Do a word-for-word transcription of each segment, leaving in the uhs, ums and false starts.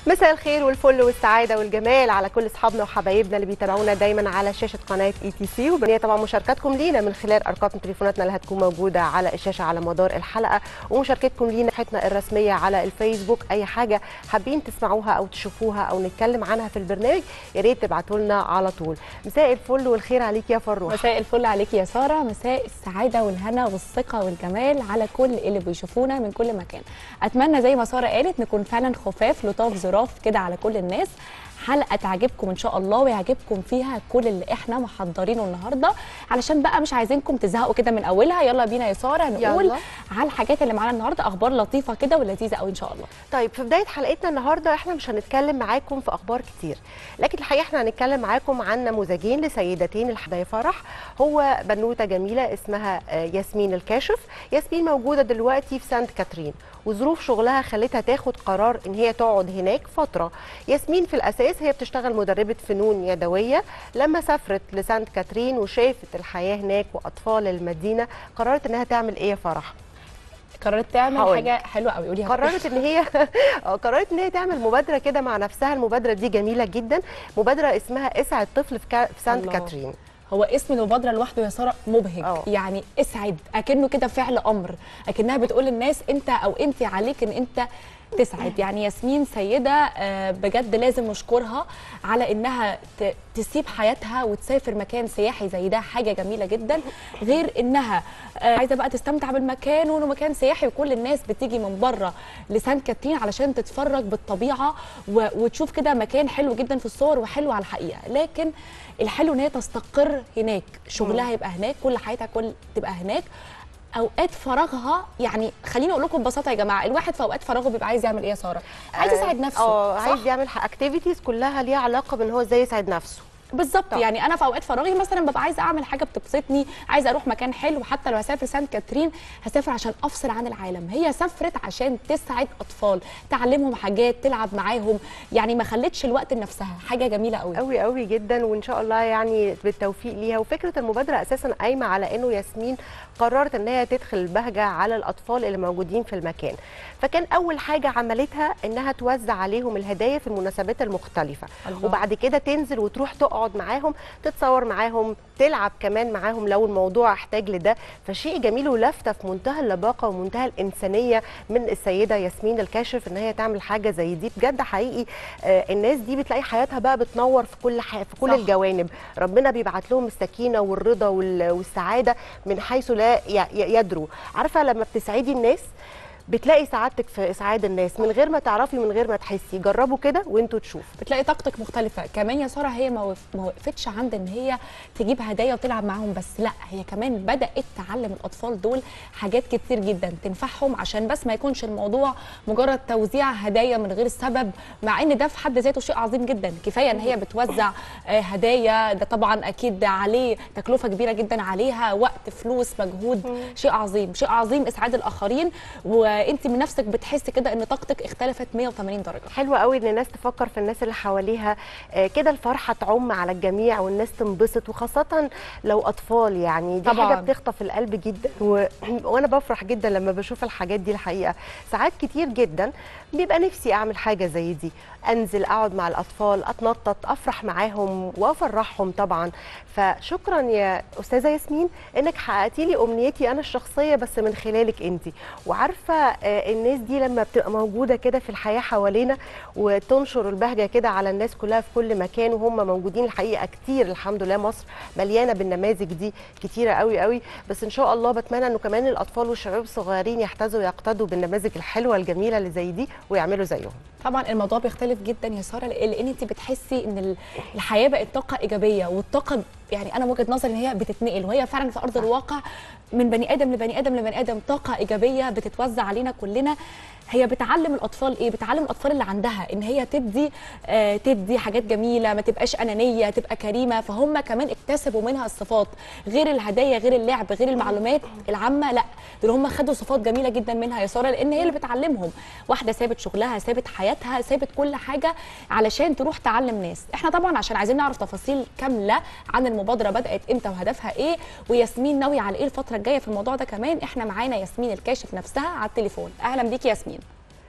مساء الخير والفل والسعاده والجمال على كل اصحابنا وحبايبنا اللي بيتابعونا دايما على شاشه قناه اي تي سي، وبنيه طبعا مشاركاتكم لينا من خلال ارقام تليفوناتنا اللي هتكون موجوده على الشاشه على مدار الحلقه، ومشاركتكم لينا صفحتنا الرسميه على الفيسبوك. اي حاجه حابين تسمعوها او تشوفوها او نتكلم عنها في البرنامج يا ريت تبعتوا لنا على طول. مساء الفل والخير عليك يا فروه. مساء الفل عليك يا ساره، مساء السعاده والهنا والثقه والجمال على كل اللي بيشوفونا من كل مكان. اتمنى زي ما ساره قالت نكون فعلا خفاف لطاف ظراف كده على كل الناس. حلقه تعجبكم ان شاء الله ويعجبكم فيها كل اللي احنا محضرينه النهارده، علشان بقى مش عايزينكم تزهقوا كده من اولها. يلا بينا يا ساره نقول يلا على الحاجات اللي معانا النهارده، اخبار لطيفه كده ولذيذه قوي ان شاء الله. طيب في بدايه حلقتنا النهارده احنا مش هنتكلم معاكم في اخبار كتير، لكن الحقيقه احنا هنتكلم معاكم عن نموذجين لسيدتين الحبايب فرح. هو بنوته جميله اسمها ياسمين الكاشف. ياسمين موجوده دلوقتي في سانت كاترين، وظروف شغلها خلتها تاخد قرار ان هي تقعد هناك فتره. ياسمين في الاساس هي بتشتغل مدربه فنون يدويه، لما سافرت لسانت كاترين وشافت الحياه هناك واطفال المدينه قررت انها تعمل ايه يا فرح؟ قررت تعمل حاول. حاجه حلوه قوي. قوليها. قررت ان هي قررت ان هي تعمل مبادره كده مع نفسها. المبادره دي جميله جدا، مبادره اسمها اسعد طفل في, كا... في سانت الله. كاترين. هو اسم المبادره لوحده يا ساره مبهج. أوه. يعني اسعد اكنه كده فعل امر، اكنها بتقول للناس انت او انت عليك ان انت تسعد. يعني ياسمين سيده بجد لازم نشكرها على انها تسيب حياتها وتسافر مكان سياحي زي ده، حاجه جميله جدا. غير انها عايزه بقى تستمتع بالمكان وانه مكان سياحي وكل الناس بتيجي من بره لسانت كاترين علشان تتفرج بالطبيعه وتشوف كده مكان حلو جدا في الصور وحلو على الحقيقه. لكن الحلو ان هي تستقر هناك، شغلها يبقى هناك، كل حياتها كل تبقى هناك. اوقات فراغها، يعني خليني اقول لكم ببساطه يا جماعه، الواحد في اوقات فراغه بيبقى عايز يعمل ايه يا ساره؟ عايز يساعد نفسه. اه عايز يعمل اكتيفيتيز كلها ليها علاقه بان هو ازاي يساعد نفسه. بالظبط. يعني انا في اوقات فراغي مثلا ببقى عايزه اعمل حاجه بتبسطني، عايزه اروح مكان حلو. حتى لو هسافر سانت كاترين هسافر عشان افصل عن العالم. هي سافرت عشان تسعد اطفال، تعلمهم حاجات، تلعب معاهم، يعني ما خلتش الوقت لنفسها. حاجه جميله قوي قوي قوي جدا، وان شاء الله يعني بالتوفيق ليها. وفكره المبادره اساسا قايمه على انه ياسمين قررت ان هي تدخل البهجه على الاطفال اللي موجودين في المكان. فكان اول حاجه عملتها انها توزع عليهم الهدايا في المناسبات المختلفه. الله. وبعد كده تنزل وتروح تقعد معاهم، تتصور معاهم، تلعب كمان معاهم لو الموضوع احتاج لده. فشيء جميل ولفته في منتهى اللباقه ومنتهى الانسانيه من السيده ياسمين الكاشف ان هي تعمل حاجه زي دي. بجد حقيقي آه الناس دي بتلاقي حياتها بقى بتنور في كل حي... في كل صح. الجوانب. ربنا بيبعت لهم السكينه والرضا وال... والسعاده من حيث لا ي... يدروا. عارفه لما بتسعدي الناس بتلاقي سعادتك في اسعاد الناس من غير ما تعرفي، من غير ما تحسي. جربوا كده وانتوا تشوفوا، بتلاقي طاقتك مختلفه. كمان يا ساره هي ما وقفتش عند ان هي تجيب هدايا وتلعب معاهم بس، لا هي كمان بدات تعلم الاطفال دول حاجات كتير جدا تنفعهم، عشان بس ما يكونش الموضوع مجرد توزيع هدايا من غير سبب، مع ان ده في حد ذاته شيء عظيم جدا. كفايه ان هي بتوزع هدايا، ده طبعا اكيد عليه تكلفه كبيره جدا عليها، وقت، فلوس، مجهود. شيء عظيم، شيء عظيم اسعاد الاخرين، و انت من نفسك بتحسي كده ان طاقتك اختلفت مية وتمانين درجه. حلوه قوي ان الناس تفكر في الناس اللي حواليها كده، الفرحه تعم على الجميع والناس تنبسط، وخاصه لو اطفال. يعني دي طبعا حاجه بتخطف القلب جدا، و... وانا بفرح جدا لما بشوف الحاجات دي. الحقيقه ساعات كتير جدا بيبقى نفسي اعمل حاجه زي دي، انزل اقعد مع الاطفال، اتنطط، افرح معاهم وافرحهم طبعا. فشكرا يا استاذه ياسمين انك حققتي لي امنيتي انا الشخصيه بس من خلالك انت. وعارفه الناس دي لما بتبقى موجوده كده في الحياه حوالينا وتنشر البهجه كده على الناس كلها في كل مكان، وهم موجودين الحقيقه كتير. الحمد لله مصر مليانه بالنماذج دي كتيره قوي قوي. بس ان شاء الله بتمنى انه كمان الاطفال والشباب الصغيرين يحتذوا ويقتدوا بالنماذج الحلوه الجميله اللي زي دي ويعملوا زيهم. طبعا الموضوع بيختلف جدا يا ساره، لان انت بتحسي ان الحياه بقت طاقه ايجابيه، والطاقه يعني انا وجهه نظري ان هي بتتنقل، وهي فعلا في ارض الواقع من بني ادم لبني ادم لبني ادم طاقه ايجابيه بتتوزع علينا كلنا. هي بتعلم الاطفال ايه؟ بتعلم الاطفال اللي عندها ان هي تدي آه تدي حاجات جميله، ما تبقاش انانيه، تبقى كريمه. فهم كمان اكتسبوا منها الصفات، غير الهدايا، غير اللعب، غير المعلومات العامه. لا دول هم خدوا صفات جميله جدا منها يا ساره، لان هي اللي بتعلمهم. واحده سابت شغلها، سابت حياتها، سابت كل حاجه علشان تروح تعلم ناس. احنا طبعا عشان عايزين نعرف تفاصيل كامله عن المبادره، بدات امتى وهدفها ايه، وياسمين ناويه على ايه الفتره الجايه في الموضوع ده كمان، احنا معانا ياسمين الكاشف نفسها على التليفون. اهلا بيكي ياسمين.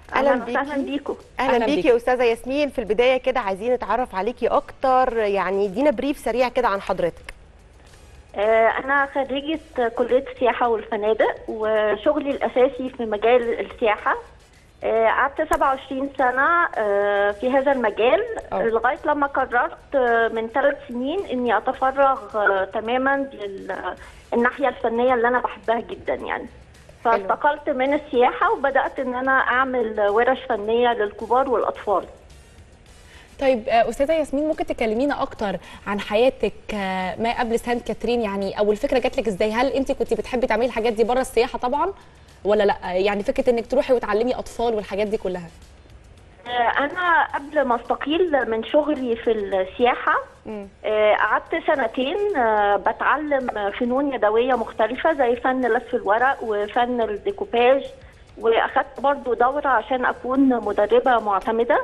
اهلا بيكي. اهلا بيكم. اهلا بيكي يا استاذه ياسمين. في البدايه كده عايزين نتعرف عليكي اكتر، يعني ادينا بريف سريع كده عن حضرتك. انا خريجه كليه السياحه والفنادق، وشغلي الاساسي في مجال السياحه. قعدت سبعة وعشرين سنه في هذا المجال أوه. لغايه لما قررت من ثلاث سنين اني اتفرغ تماما للناحيه الفنيه اللي انا بحبها جدا يعني. فانتقلت من السياحه وبدات ان انا اعمل ورش فنيه للكبار والاطفال. طيب استاذه ياسمين، ممكن تكلمينا اكتر عن حياتك ما قبل سانت كاترين؟ يعني او الفكره جات لك ازاي؟ هل انت كنت بتحبي تعملي الحاجات دي بره السياحه طبعا ولا لا؟ يعني فكره انك تروحي وتعلمي اطفال والحاجات دي كلها. انا قبل ما استقيل من شغلي في السياحه قعدت سنتين بتعلم فنون يدويه مختلفه زي فن لف الورق وفن الديكوباج، واخدت برضو دوره عشان اكون مدربه معتمده.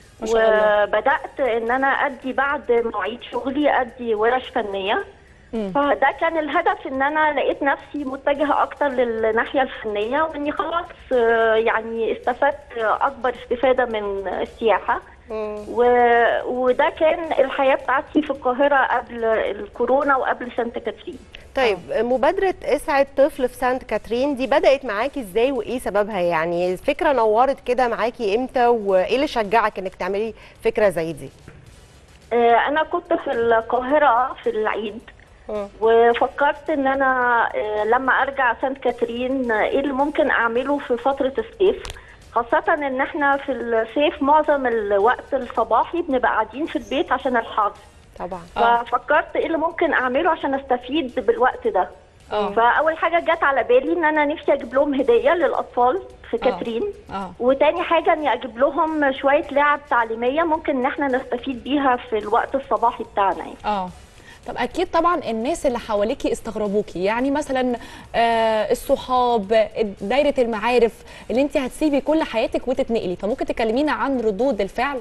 وبدات ان انا ادي بعد مواعيد شغلي ادي ورش فنيه. مم. فده كان الهدف، ان انا لقيت نفسي متجهه اكتر للناحيه الفنيه، واني خلاص يعني استفدت اكبر استفاده من السياحه. و... وده كان الحياه بتاعتي في القاهره قبل الكورونا وقبل سانت كاترين. طيب أوه. مبادره اسعد طفل في سانت كاترين دي بدات معاكي ازاي وايه سببها؟ يعني الفكره نورت كده معاكي امتى، وايه اللي شجعك انك تعملي فكره زي دي؟ انا كنت في القاهره في العيد، وفكرت ان انا لما ارجع سانت كاترين ايه اللي ممكن اعمله في فتره الصيف، خاصه ان احنا في الصيف معظم الوقت الصباحي بنبقى قاعدين في البيت عشان الحر طبعا. ففكرت ايه اللي ممكن اعمله عشان استفيد بالوقت ده. أوه. فاول حاجه جت على بالي ان انا نفسي اجيب لهم هديه للاطفال في كاترين. أوه. وتاني حاجه اني اجيب لهم شويه لعب تعليميه ممكن ان احنا نستفيد بيها في الوقت الصباحي بتاعنا يعني. اه طب اكيد طبعا الناس اللي حواليكي استغربوكي، يعني مثلا آه الصحاب، دايره المعارف اللي انت هتسيبي كل حياتك وتتنقلي، فممكن تكلمينا عن ردود الفعل؟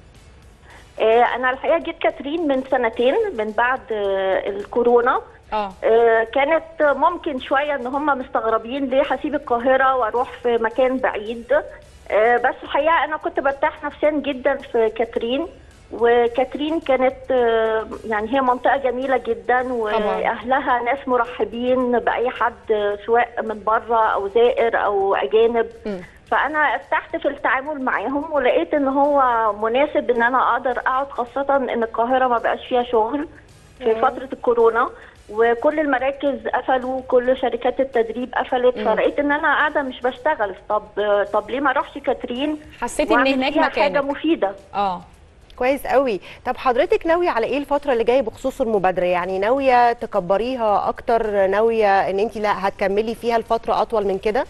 آه انا الحقيقه جيت كاترين من سنتين من بعد آه الكورونا. اه كانت ممكن شويه ان هم مستغربين ليه هسيب القاهره واروح في مكان بعيد. آه بس الحقيقه انا كنت برتاح نفسيا جدا في كاترين، وكاترين كانت يعني هي منطقة جميلة جدا، وأهلها ناس مرحبين بأي حد سواء من بره أو زائر أو أجانب. م. فأنا ارتحت في التعامل معاهم، ولقيت إن هو مناسب إن أنا أقدر أقعد، خاصة إن القاهرة ما بقاش فيها شغل في م. فترة الكورونا، وكل المراكز قفلوا، كل شركات التدريب قفلت. م. فلقيت إن أنا قاعدة مش بشتغل. طب طب ليه ما أروحش كاترين؟ حسيت إن هناك مكانك حاجة مفيدة. اه كويس قوي. طب حضرتك ناويه على ايه الفتره اللي جايه بخصوص المبادره؟ يعني ناويه تكبريها اكتر، ناويه ان انت لا هتكملي فيها لفتره اطول من كده؟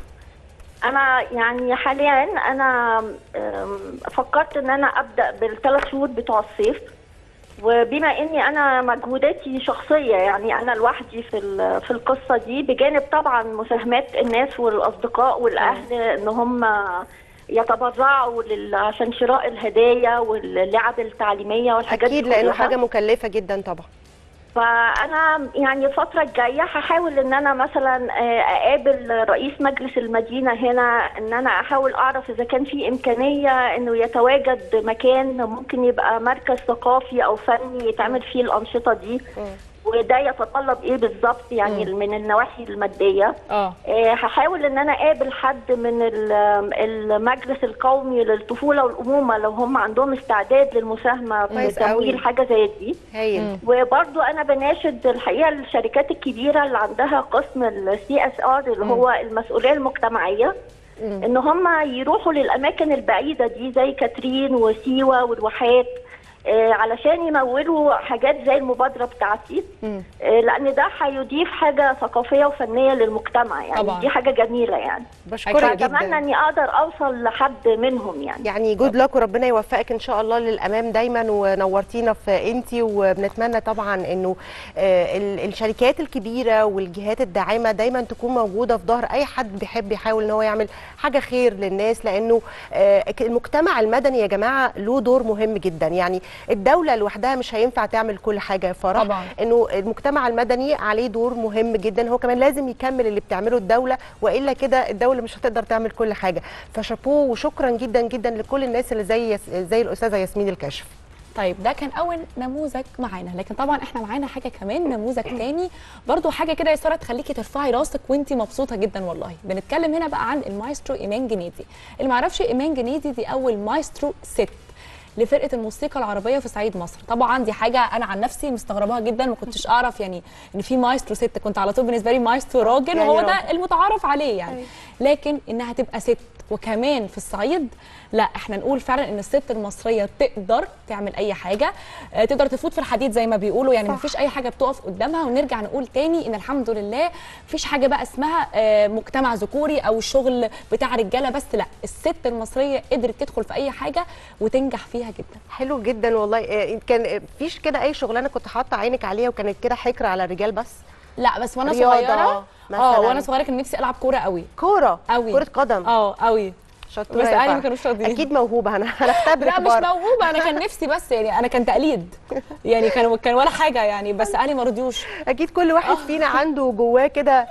انا يعني حاليا انا فكرت ان انا ابدا بالثلاث شهور بتوع الصيف، وبما اني انا مجهوداتي شخصيه يعني انا لوحدي في في القصه دي، بجانب طبعا مساهمات الناس والاصدقاء والاهل ان هم يتبرعوا عشان شراء الهدايا واللعب التعليميه والحاجات دي. اكيد لانه حاجه مكلفه جدا طبعا. فانا يعني الفتره الجايه هحاول ان انا مثلا اقابل رئيس مجلس المدينه هنا، ان انا احاول اعرف اذا كان في امكانيه انه يتواجد مكان ممكن يبقى مركز ثقافي او فني يتعمل فيه الانشطه دي. م. وده يتطلب ايه بالظبط يعني م. من النواحي الماديه. اه هحاول ان انا اقابل حد من المجلس القومي للطفوله والامومه لو هم عندهم استعداد للمساهمه في تمويل حاجه زي دي. هايل. وبرده انا بناشد الحقيقه الشركات الكبيره اللي عندها قسم السي اس ار اللي م. هو المسؤوليه المجتمعيه، م. ان هم يروحوا للاماكن البعيده دي زي كاترين وسيوه والواحات، آه علشان يمولوا حاجات زي المبادره بتاعتي. آه لان ده هيضيف حاجه ثقافيه وفنيه للمجتمع يعني. طبعا. دي حاجه جميله يعني. بشكرك جدا. اتمنى اني اقدر اوصل لحد منهم يعني. يعني جود لك وربنا يوفقك ان شاء الله للامام دايما، ونورتينا في انتي، وبنتمنى طبعا انه آه الشركات الكبيره والجهات الداعمه دايما تكون موجوده في ظهر اي حد بيحب يحاول ان هو يعمل حاجه خير للناس، لانه آه المجتمع المدني يا جماعه له دور مهم جدا. يعني الدوله لوحدها مش هينفع تعمل كل حاجه يا فرح طبعا. انه المجتمع المدني عليه دور مهم جدا، هو كمان لازم يكمل اللي بتعمله الدوله، والا كده الدوله مش هتقدر تعمل كل حاجه. فشابوه وشكرا جدا جدا لكل الناس اللي زي زي الاستاذه ياسمين الكاشف. طيب ده كان اول نموذج معانا، لكن طبعا احنا معانا حاجه كمان، نموذج تاني برضو حاجه كده يا ساره تخليكي ترفعي راسك وانتي مبسوطه جدا والله. بنتكلم هنا بقى عن المايسترو ايمان جنيدي. اللي ما يعرفش ايمان جنيدي دي اول مايسترو ست لفرقه الموسيقى العربيه في صعيد مصر. طبعا دي حاجه انا عن نفسي مستغرباها جدا، ما كنتش اعرف يعني ان في مايسترو ست، كنت على طول بالنسبه لي مايسترو راجل وهو ده المتعارف عليه يعني. لكن انها تبقى ست وكمان في الصعيد، لا احنا نقول فعلا ان الست المصريه تقدر تعمل اي حاجه، تقدر تفوت في الحديد زي ما بيقولوا يعني، مفيش اي حاجه بتقف قدامها. ونرجع نقول تاني ان الحمد لله مفيش حاجه بقى اسمها مجتمع ذكوري او الشغل بتاع رجاله بس، لا الست المصريه قدرت تدخل في اي حاجه وتنجح فيها جدا. حلو جدا والله. كان مفيش كده اي شغلانه كنت حاطه عينك عليها وكانت كده حكر على الرجال بس؟ لا بس وانا صغيره اه وانا صغيره كان نفسي العب كوره قوي. كوره قوي كره قدم اه قوي شطوره. بس اهلي ما كانوش راضيين. اكيد موهوبه. انا انا اختبرك. لا مش موهوبه، انا كان نفسي بس يعني انا كان تقليد يعني كان كان ولا حاجه يعني، بس اهلي ما رضيوش. اكيد كل واحد فينا عنده جواه كده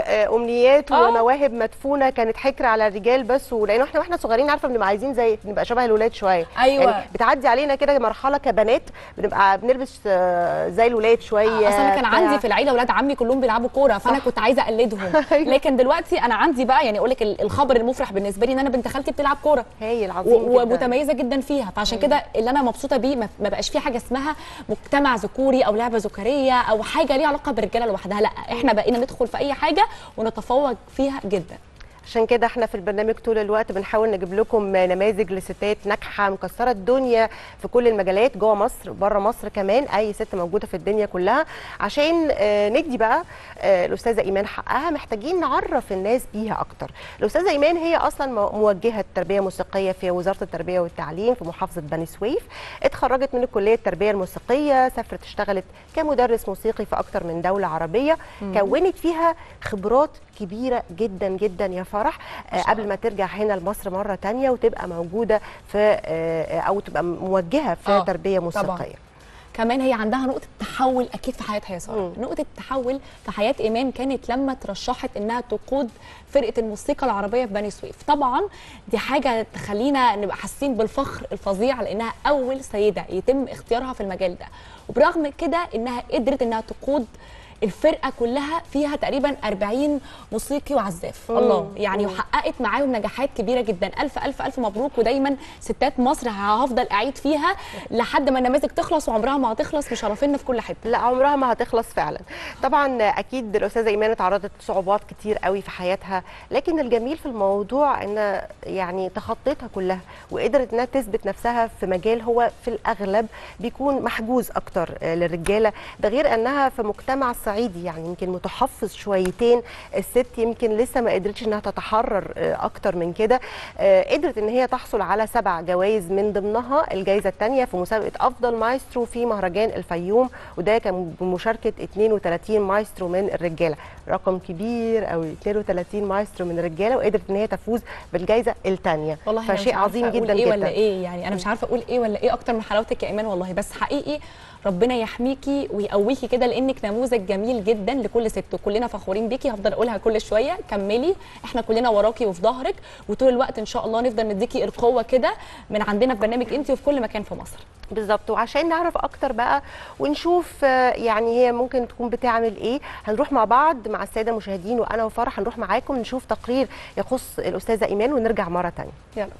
امنيات ومواهب مدفونه كانت حكر على الرجال بس، ولانه احنا واحنا صغيرين عارفه بنبقى عايزين زي نبقى شبه الولاد شويه. ايوه يعني بتعدي علينا كده مرحله كبنات بنبقى بنلبس زي الولاد شويه. اصل انا كان عندي في العيله اولاد عمي كلهم بيلعبوا كوره، فانا كنت عايزه اقلدهم. لكن دلوقتي انا عندي بقى يعني اقول لك الخبر المفرح بالنسبه لي ان انا بنت خالتي بتلعب كوره هايل عظيم جدا ومتميزه جدا فيها. فعشان كده اللي انا مبسوطه بيه ما بقاش في حاجه اسمها مجتمع ذكوري او لعبه ذكوريه او حاجه ليها علاقه بالرجاله لوحدها، لا احنا بقينا ندخل في اي حاجه ونتفوق فيها جدا. عشان كده احنا في البرنامج طول الوقت بنحاول نجيب لكم نماذج لستات ناجحه مكسره الدنيا في كل المجالات جوه مصر بره مصر كمان، اي ست موجوده في الدنيا كلها. عشان اه ندي بقى اه الاستاذه ايمان حقها، محتاجين نعرف الناس بيها اكتر. الاستاذه ايمان هي اصلا موجهه تربيه موسيقيه في وزاره التربيه والتعليم في محافظه بني سويف، اتخرجت من كليه التربيه الموسيقيه، سافرت اشتغلت كمدرس موسيقي في اكتر من دوله عربيه، مم. كونت فيها خبرات كبيره جدا جدا يا فرح آه قبل ما ترجع هنا لمصر مره ثانيه وتبقى موجوده في آه او تبقى موجهه في آه تربيه موسيقيه. طبعا. كمان هي عندها نقطه تحول اكيد في حياتها يا ساره. نقطه التحول في حياه ايمان كانت لما ترشحت انها تقود فرقه الموسيقى العربيه في بني سويف. طبعا دي حاجه تخلينا نبقى حاسين بالفخر الفظيع لانها اول سيده يتم اختيارها في المجال ده، وبرغم كده انها قدرت انها تقود الفرقه كلها فيها تقريبا أربعين موسيقي وعزاف. الله يعني، وحققت معاهم نجاحات كبيره جدا. الف الف الف مبروك. ودايما ستات مصر هفضل اعيد فيها لحد ما النماذج تخلص، وعمرها ما هتخلص، مشرفينا في كل حته. لا عمرها ما هتخلص فعلا. طبعا اكيد الاستاذه ايمان اتعرضت لصعوبات كتير قوي في حياتها، لكن الجميل في الموضوع ان يعني تخطيتها كلها وقدرت انها تثبت نفسها في مجال هو في الاغلب بيكون محجوز اكتر للرجاله، ده غير انها في مجتمع صعيدي يعني يمكن متحفظ شويتين. الست يمكن لسه ما قدرتش انها تتحرر اكتر من كده. قدرت ان هي تحصل على سبع جوائز، من ضمنها الجائزه الثانيه في مسابقه افضل مايسترو في مهرجان الفيوم، وده كان بمشاركه اثنين وثلاثين مايسترو من الرجاله، رقم كبير قوي. اثنين وثلاثين مايسترو من الرجاله، وقدرت ان هي تفوز بالجائزه الثانيه. فشيء عظيم جدا ايه جدا. ولا ايه يعني انا مش عارفه اقول ايه ولا ايه اكتر من حلاوتك يا ايمان والله. بس حقيقي ربنا يحميكي ويقويكي كده، لانك نموذج جميل جدا لكل ست، وكلنا فخورين بيكي. هفضل اقولها كل شويه، كملي، احنا كلنا وراكي وفي ظهرك، وطول الوقت ان شاء الله نفضل نديكي القوه كده من عندنا في برنامج انتي وفي كل مكان في مصر. بالظبط. وعشان نعرف اكتر بقى ونشوف يعني هي ممكن تكون بتعمل ايه، هنروح مع بعض مع الساده المشاهدين وانا وفرح هنروح معاكم نشوف تقرير يخص الاستاذه ايمان ونرجع مره ثانيه. يلا.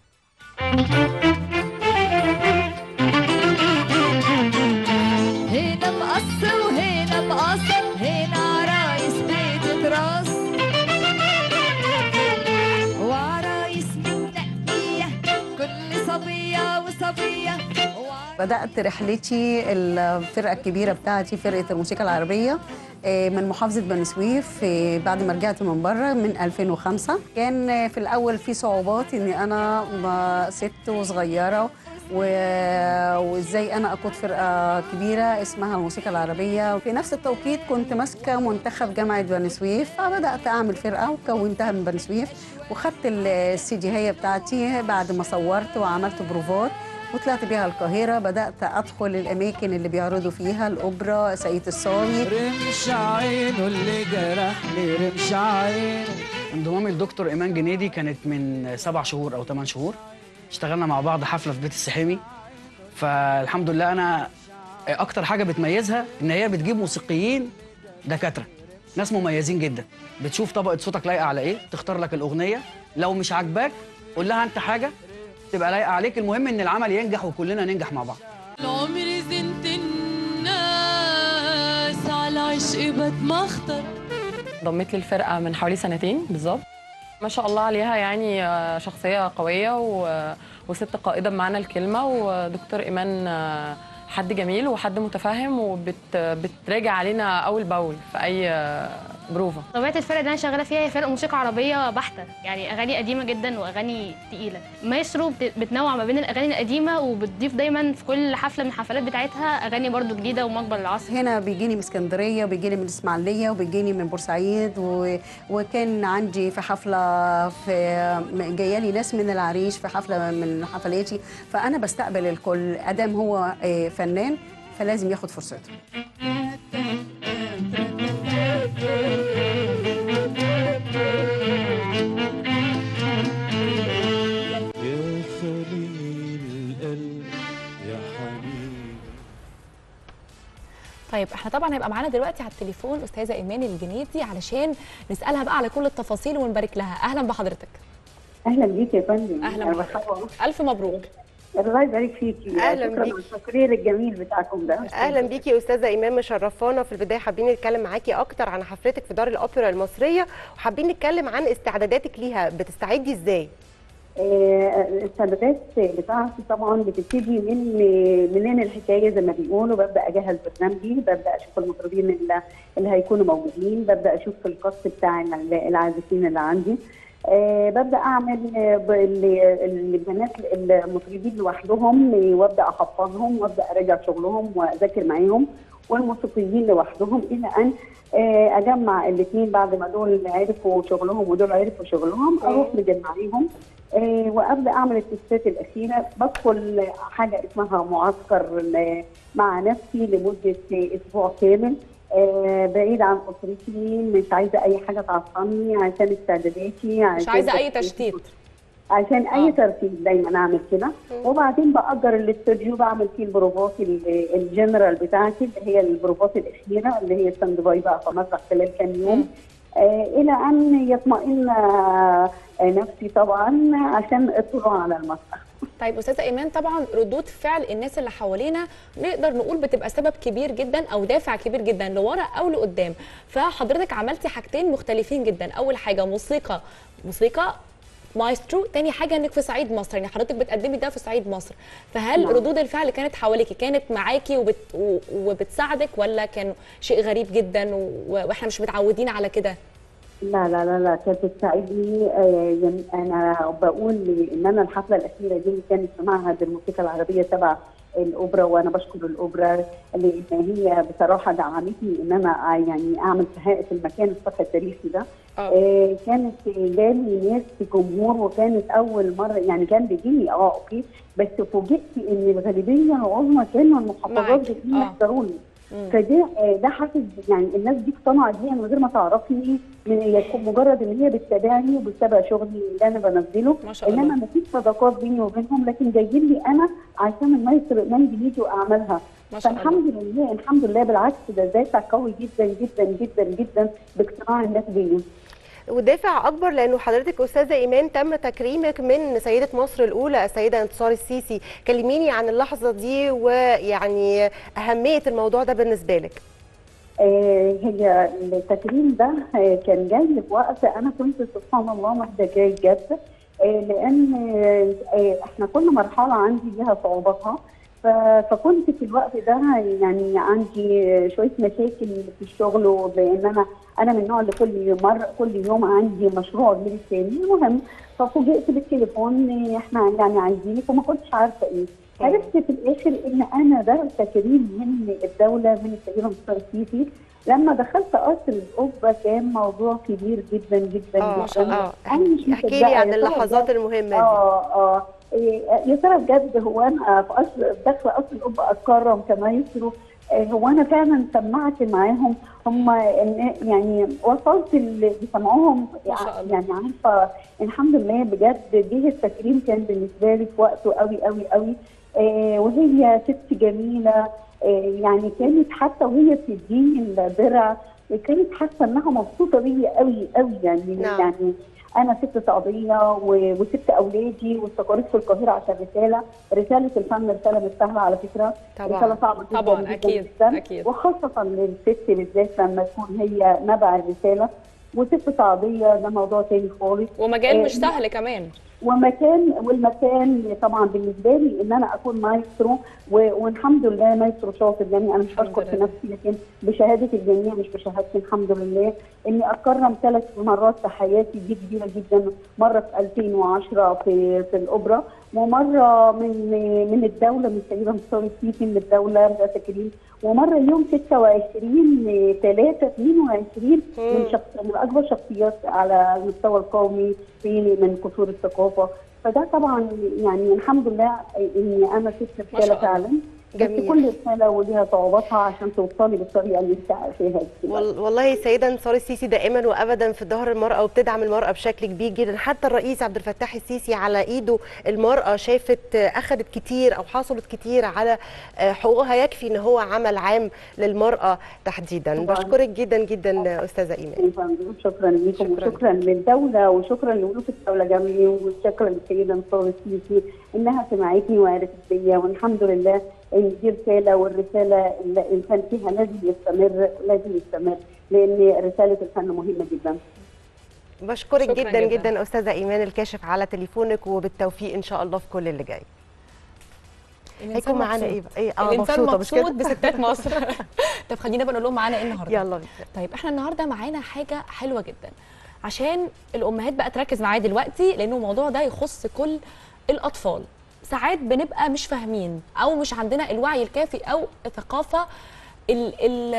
هنا مقص وهنا مقص، هنا عرايس بيت تراس وعرايس متنقية كل صبية وصبية. بدأت رحلتي الفرقة الكبيرة بتاعتي فرقة الموسيقى العربية من محافظة بني سويف بعد ما رجعت من بره من ألفين وخمسة. كان في الأول في صعوبات إني أنا ست وصغيرة وازاي انا اقود فرقه كبيره اسمها الموسيقى العربيه. وفي نفس التوقيت كنت ماسكه منتخب جامعه بني سويف، فبدات اعمل فرقه وكونتها من بني سويف، وخدت السي دي هي بتاعتي بعد ما صورت وعملت بروفات وطلعت بيها القاهره، بدات ادخل الاماكن اللي بيعرضوا فيها الاوبرا، سيد الصاوي. رمش عينه اللي جرحني رمش عينه. انضمامي لدكتور ايمان جنيدي كانت من سبع شهور او ثمان شهور. اشتغلنا مع بعض حفله في بيت السحيمي، فالحمد لله انا اكتر حاجه بتميزها ان هي بتجيب موسيقيين دكاتره، ناس مميزين جدا، بتشوف طبقه صوتك لايقه على ايه، تختار لك الاغنيه، لو مش عاجباك قول لها انت حاجه تبقى لايقه عليك، المهم ان العمل ينجح وكلنا ننجح مع بعض. العمر زنت الناس على عشق بتمخطر. ضمت لي الفرقه من حوالي سنتين بالظبط. ما شاء الله عليها، يعني شخصيه قويه و... وست قائده بمعنى الكلمه، ودكتور ايمان حد جميل وحد متفهم وبتراجع علينا اول باول في اي بروفا. طبيعه الفرقه اللي انا شغاله فيها هي فرقه موسيقى عربيه بحته، يعني اغاني قديمه جدا واغاني تقيله. مايسترو بتنوع ما بين الاغاني القديمه وبتضيف دايما في كل حفله من الحفلات بتاعتها اغاني برضو جديده ومقبل للعصر. هنا بيجيني من اسكندريه وبيجيني من اسماعيليه وبيجيني من بورسعيد و... وكان عندي في حفله في جايه لي ناس من العريش في حفله من حفلاتي، فانا بستقبل الكل ادام هو فنان فلازم ياخد فرصته. طيب احنا طبعا هيبقى معانا دلوقتي على التليفون استاذه ايمان الجنيدي علشان نسالها بقى على كل التفاصيل ونبارك لها. اهلا بحضرتك. اهلا بيك يا فندم. اهلا بحضرتك. الف مبروك. الله يبارك فيكي. اهلا بيكي. التقرير الجميل بتاعكم ده. اهلا بيكي يا استاذه ايمان، مشرفانا. في البدايه حابين نتكلم معاكي اكتر عن حفلتك في دار الاوبرا المصريه، وحابين نتكلم عن استعداداتك ليها، بتستعدي ازاي؟ الاستعدادات بتاعتي طبعا بتبتدي من منين الحكايه زي ما بيقولوا. ببدا اجهز برنامجي، ببدا اشوف المطربين اللي, اللي هيكونوا موجودين، ببدا اشوف القص بتاع العازفين اللي عندي. أه ببدا اعمل البنات المطربين لوحدهم وابدا احفظهم وابدا اراجع شغلهم واذاكر معاهم، والموسيقيين لوحدهم، الى ان أه اجمع الاثنين بعد ما دول عرفوا شغلهم ودول عرفوا شغلهم اروح مجمعيهم. أه وابدا اعمل التستات الاخيره. بدخل حاجه اسمها معسكر مع نفسي لمده اسبوع كامل، آه بعيد عن اسرتي، مش عايزه اي حاجه تعطلني، عشان استعداداتي، مش عايزه اي تشتيت، عشان اي آه. ترتيب دايما اعمل كده. وبعدين باجر الاستوديو بعمل فيه البروفات الجنرال بتاعتي اللي هي البروفات الاخيره اللي هي ستاند باي بقى في مسرح خلال كام يوم، آه الى ان يطمئن آه نفسي طبعا عشان الطلوع على المسرح. طيب استاذه ايمان، طبعا ردود فعل الناس اللي حوالينا نقدر نقول بتبقى سبب كبير جدا او دافع كبير جدا لورا او لقدام، فحضرتك عملتي حاجتين مختلفين جدا. اول حاجه موسيقى موسيقى مايسترو، تاني حاجه انك في صعيد مصر، يعني حضرتك بتقدمي ده في صعيد مصر، فهل نعم. ردود الفعل اللي كانت حواليكي كانت معاكي وبت... وبتساعدك، ولا كان شيء غريب جدا و... واحنا مش متعودين على كده؟ لا لا لا لا كانت بتساعدني. آه انا بقول ان انا الحفله الاخيره دي كانت في معهد الموسيقى العربيه تبع الاوبرا، وانا بشكر الاوبرا لان هي بصراحه دعمتني ان انا يعني اعمل كفاءه في المكان الصف التاريخي ده. آه كانت جالي ناس جمهور، وكانت اول مره يعني كان بيجيني اه اوكي، بس فوجئت ان الغالبيه العظمى كانوا المحافظات دي يحضروني. فده ده حاسس يعني الناس دي اقتنعت بيا من غير ما تعرفني، من مجرد ان هي بتتابعني وبتتابع شغلي اللي انا بنزله، انما ما فيش صداقات بيني وبينهم، لكن جايين لي انا عشان المايسترو ايمان جنيدي واعمالها. فالحمد لله الحمد لله بالعكس ده دافع قوي جدا جدا جدا جدا باقتناع الناس بيا. ودافع اكبر لانه حضرتك استاذه ايمان تم تكريمك من سيده مصر الاولى السيده انتصار السيسي. كلميني عن اللحظه دي ويعني اهميه الموضوع ده بالنسبه لك. آه هي التكريم ده كان جاي في وقت انا كنت سبحان الله محتاجاه جد، آه لان آه احنا كل مرحله عندي لها صعوباتها، فكنت في الوقت ده يعني عندي شويه مشاكل في الشغل، وبان انا انا من النوع اللي كل مره كل يوم عندي مشروع غير الثاني. المهم ففوجئت بالتليفون احنا يعني عايزينك، وما كنتش عارفه ايه. عرفت في الاخر ان انا ده تكريم من الدوله من السيده انتصار السيسي. لما دخلت قصر القبه كان موضوع كبير جدا جدا اه جدا. اه احكي لي عن اللحظات المهمه دي. اه اه يا ترى بجد هو انا في اصل داخله اصل الاب اتكرم كمايسترو؟ هو انا فعلا سمعت معاهم هم يعني وصلت اللي بيسمعوهم يعني عارفه الحمد لله بجد جه التكريم كان بالنسبه لي في وقته قوي قوي قوي. آه وهي ست جميله، آه يعني كانت حتى وهي بتديني الدرع كانت حاسه انها مبسوطه بيا قوي قوي يعني. نعم. يعني انا ست سعوديه وست اولادي واستقريت في القاهره عشان رساله رساله الفن رساله مش سهله على فكره. طبعا رساله صعبه جدا طبعا جدا اكيد جدا اكيد وخاصه للست بالذات لما تكون هي نبع الرساله. وست سعوديه ده موضوع تاني خالص ومجال مش سهل آه كمان. ومكان والمكان طبعا بالنسبه لي ان انا اكون مايسترو والحمد لله مايسترو شاطر يعني انا مش بشكر في نفسي لكن بشهاده الجميع مش بشهادتي الحمد لله اني اتكرم ثلاث مرات في حياتي دي كبيره جدا. مره في ألفين وعشرة في في الاوبرا ومره من من الدوله من السيده انتصار السيسي من الدوله ده تكريم ومره يوم ستة وعشرين ثلاثة اثنين وعشرين من شخص من اكبر شخصيات على المستوى القومي في من قصور الثقافه. فده طبعا يعني الحمد لله اني انا شفت رساله فعلا بس كل رساله وليها صعوباتها عشان توصلي بالطريقه اللي انت فيها. والله السيده انتصار السيسي دائما وابدا في ظهر المراه وبتدعم المراه بشكل كبير جدا. حتى الرئيس عبد الفتاح السيسي على ايده المراه شافت اخذت كتير او حصلت كتير على حقوقها. يكفي ان هو عمل عام للمراه تحديدا. بشكرك جدا جدا استاذه ايمان. شكرا لكم وشكرا للدوله وشكرا لملوك الدوله جنبي وشكرا للسيده انتصار السيسي انها سمعتني وعرفت بيا والحمد لله ان دي رساله والرساله اللي الانسان فيها لازم يستمر لازم يستمر لان رساله الفن مهمه جدا. بشكرك جدا, جدا جدا استاذه ايمان الكاشف على تليفونك وبالتوفيق ان شاء الله في كل اللي جاي. هيكون معانا ايه بقى؟ ايه اه الانسان مبسوط بستات مصر. طب خلينا بقى نقول لهم معانا ايه النهارده. يلا بينا. طيب احنا النهارده معانا حاجه حلوه جدا عشان الامهات بقى تركز معايا دلوقتي لانه الموضوع ده يخص كل الاطفال. ساعات بنبقى مش فاهمين او مش عندنا الوعي الكافي او الثقافه ال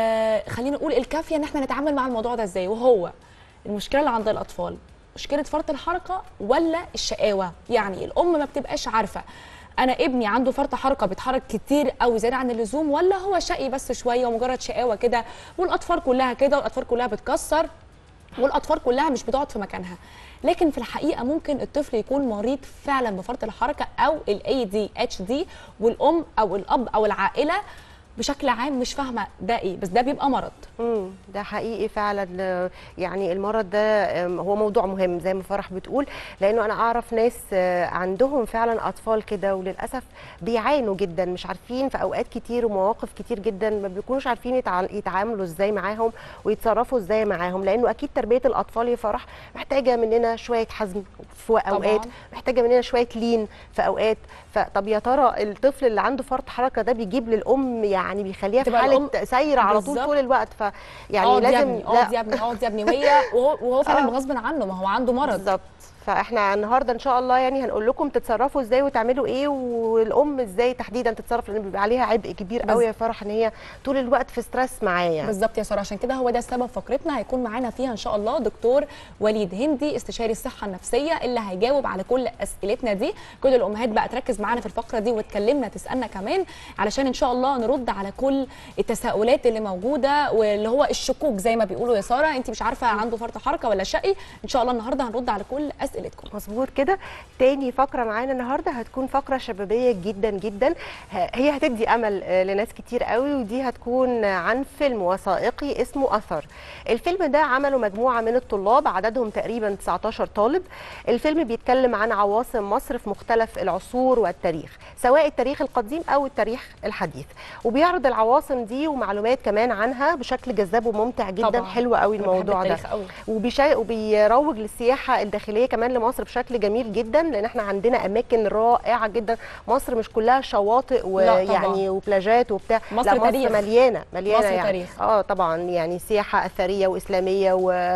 ال خلينا نقول الكافيه ان احنا نتعامل مع الموضوع ده ازاي. وهو المشكله اللي عند الاطفال مشكله فرط الحركه ولا الشقاوه؟ يعني الام ما بتبقاش عارفه انا ابني عنده فرط حركه بيتحرك كتير قوي زياده عن اللزوم ولا هو شقي بس شويه ومجرد شقاوه كده والاطفار كلها كده والاطفار كلها بتكسر والاطفال كلها مش بتقعد في مكانها. لكن في الحقيقه ممكن الطفل يكون مريض فعلا بفرط الحركه او الاي دي اتش دي والام او الاب او العائله بشكل عام مش فاهمه ده ايه بس ده بيبقى مرض. امم ده حقيقي فعلا. يعني المرض ده هو موضوع مهم زي ما فرح بتقول لانه انا اعرف ناس عندهم فعلا اطفال كده وللاسف بيعانوا جدا مش عارفين في اوقات كتير ومواقف كتير جدا ما بيكونوش عارفين يتعاملوا ازاي معاهم ويتصرفوا ازاي معاهم لانه اكيد تربيه الاطفال يا فرح محتاجه مننا شويه حزم في اوقات طبعا. محتاجه مننا شويه لين في اوقات. فطب يا ترى الطفل اللي عنده فرط حركه ده بيجيب للام يعني بيخليها في حاله سير على طول طول الوقت. ف يعني لازم اقعد يا ابني اقعد يا ابني وهي وهو, وهو فعلا آه. غصب عنه ما هو عنده مرض بالظبط. فاحنا النهارده ان شاء الله يعني هنقول لكم تتصرفوا ازاي وتعملوا ايه والام ازاي تحديدا تتصرف لان بيبقى عليها عبء كبير قوي يا فرح ان هي طول الوقت في ستريس معايا. بالظبط يا ساره عشان كده هو ده سبب فقرتنا. هيكون معانا فيها ان شاء الله دكتور وليد هندي استشاري الصحه النفسيه اللي هيجاوب على كل اسئلتنا دي. كل الامهات بقى تركز معانا في الفقره دي وتكلمنا تسالنا كمان علشان ان شاء الله نرد على كل التساؤلات اللي موجوده واللي هو الشكوك زي ما بيقولوا يا ساره انت مش عارفه عنده فرط حركه ولا شقي. ان شاء الله النهارده هنرد على كل اسئلتكم. مظبوط كده. تاني فقره معانا النهارده هتكون فقره شبابيه جدا جدا هي هتدي امل لناس كتير قوي ودي هتكون عن فيلم وثائقي اسمه اثر. الفيلم ده عمله مجموعه من الطلاب عددهم تقريبا تسعتاشر طالب. الفيلم بيتكلم عن عواصم مصر في مختلف العصور والتاريخ سواء التاريخ القديم او التاريخ الحديث وبيعرض العواصم دي ومعلومات كمان عنها بشكل جذاب وممتع جدا. طبعا. حلو قوي الموضوع ده وبيشا... وبيروج للسياحه الداخليه كمان لمصر بشكل جميل جدا لان احنا عندنا اماكن رائعه جدا. مصر مش كلها شواطئ ويعني وبلاجات وبتاع مصر, لا مصر مليانه مليانه مصر يعني تاريخ. اه طبعا يعني سياحه اثريه واسلاميه و...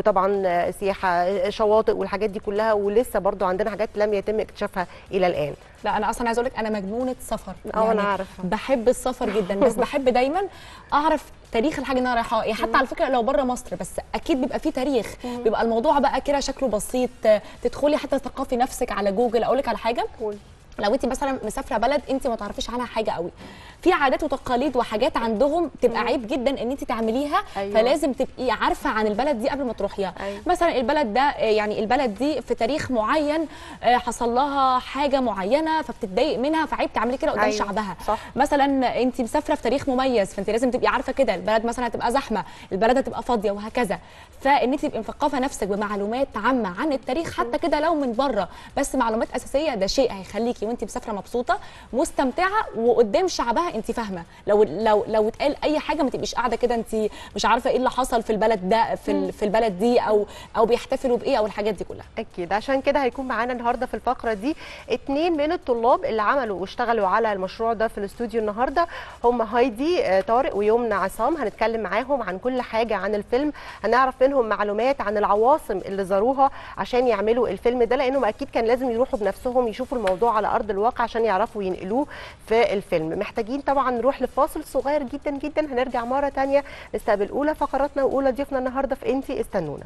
وطبعا سياحه شواطئ والحاجات دي كلها ولسه برضو عندنا حاجات لم يتم اكتشافها الى الان. لا انا اصلا عايزه اقول لك انا مجنونه سفر اه يعني انا عارفه بحب السفر جدا بس بحب دايما اعرف تاريخ الحاجه اللي انا رايحه ايه. حتى على فكره لو بره مصر بس اكيد بيبقى فيه تاريخ، بيبقى الموضوع بقى كده شكله بسيط. تدخلي حتى تثقفي نفسك على جوجل. اقول لك على حاجه، لو انت مثلا مسافره بلد انت ما تعرفيش عنها حاجه قوي، في عادات وتقاليد وحاجات عندهم تبقى عيب جدا ان انت تعمليها. أيوة. فلازم تبقي عارفه عن البلد دي قبل ما تروحيها. أيوة. مثلا البلد ده يعني البلد دي في تاريخ معين حصل لها حاجه معينه فبتتضايق منها، فعيب تعملي كده قدام. أيوة. شعبها. صح. مثلا انت مسافره في تاريخ مميز فانت لازم تبقي عارفه كده البلد مثلا هتبقى زحمه، البلد هتبقى فاضيه، وهكذا. فان انت تبقي مثقفه نفسك بمعلومات عامه عن التاريخ حتى كده لو من بره، بس معلومات اساسيه، ده شيء هيخليكي وانت مسافره مبسوطه مستمتعه وقدام شعبها انت فاهمه. لو لو لو اتقال اي حاجه ما تبقيش قاعده كده انت مش عارفه ايه اللي حصل في البلد ده في في البلد دي او او بيحتفلوا بايه او الحاجات دي كلها. اكيد. عشان كده هيكون معانا النهارده في الفقره دي اتنين من الطلاب اللي عملوا واشتغلوا على المشروع ده في الاستوديو النهارده، هم هايدي طارق ويمنى عصام. هنتكلم معاهم عن كل حاجه عن الفيلم، هنعرف منهم معلومات عن العواصم اللي زاروها عشان يعملوا الفيلم ده، لانهم اكيد كان لازم يروحوا بنفسهم يشوفوا الموضوع على ارض الواقع عشان يعرفوا ينقلوه في الفيلم. محتاجين طبعا نروح لفاصل صغير جدا جدا، هنرجع مره ثانيه نستقبل اولى فقراتنا واولى ضيوفنا النهارده في انتي. استنونا.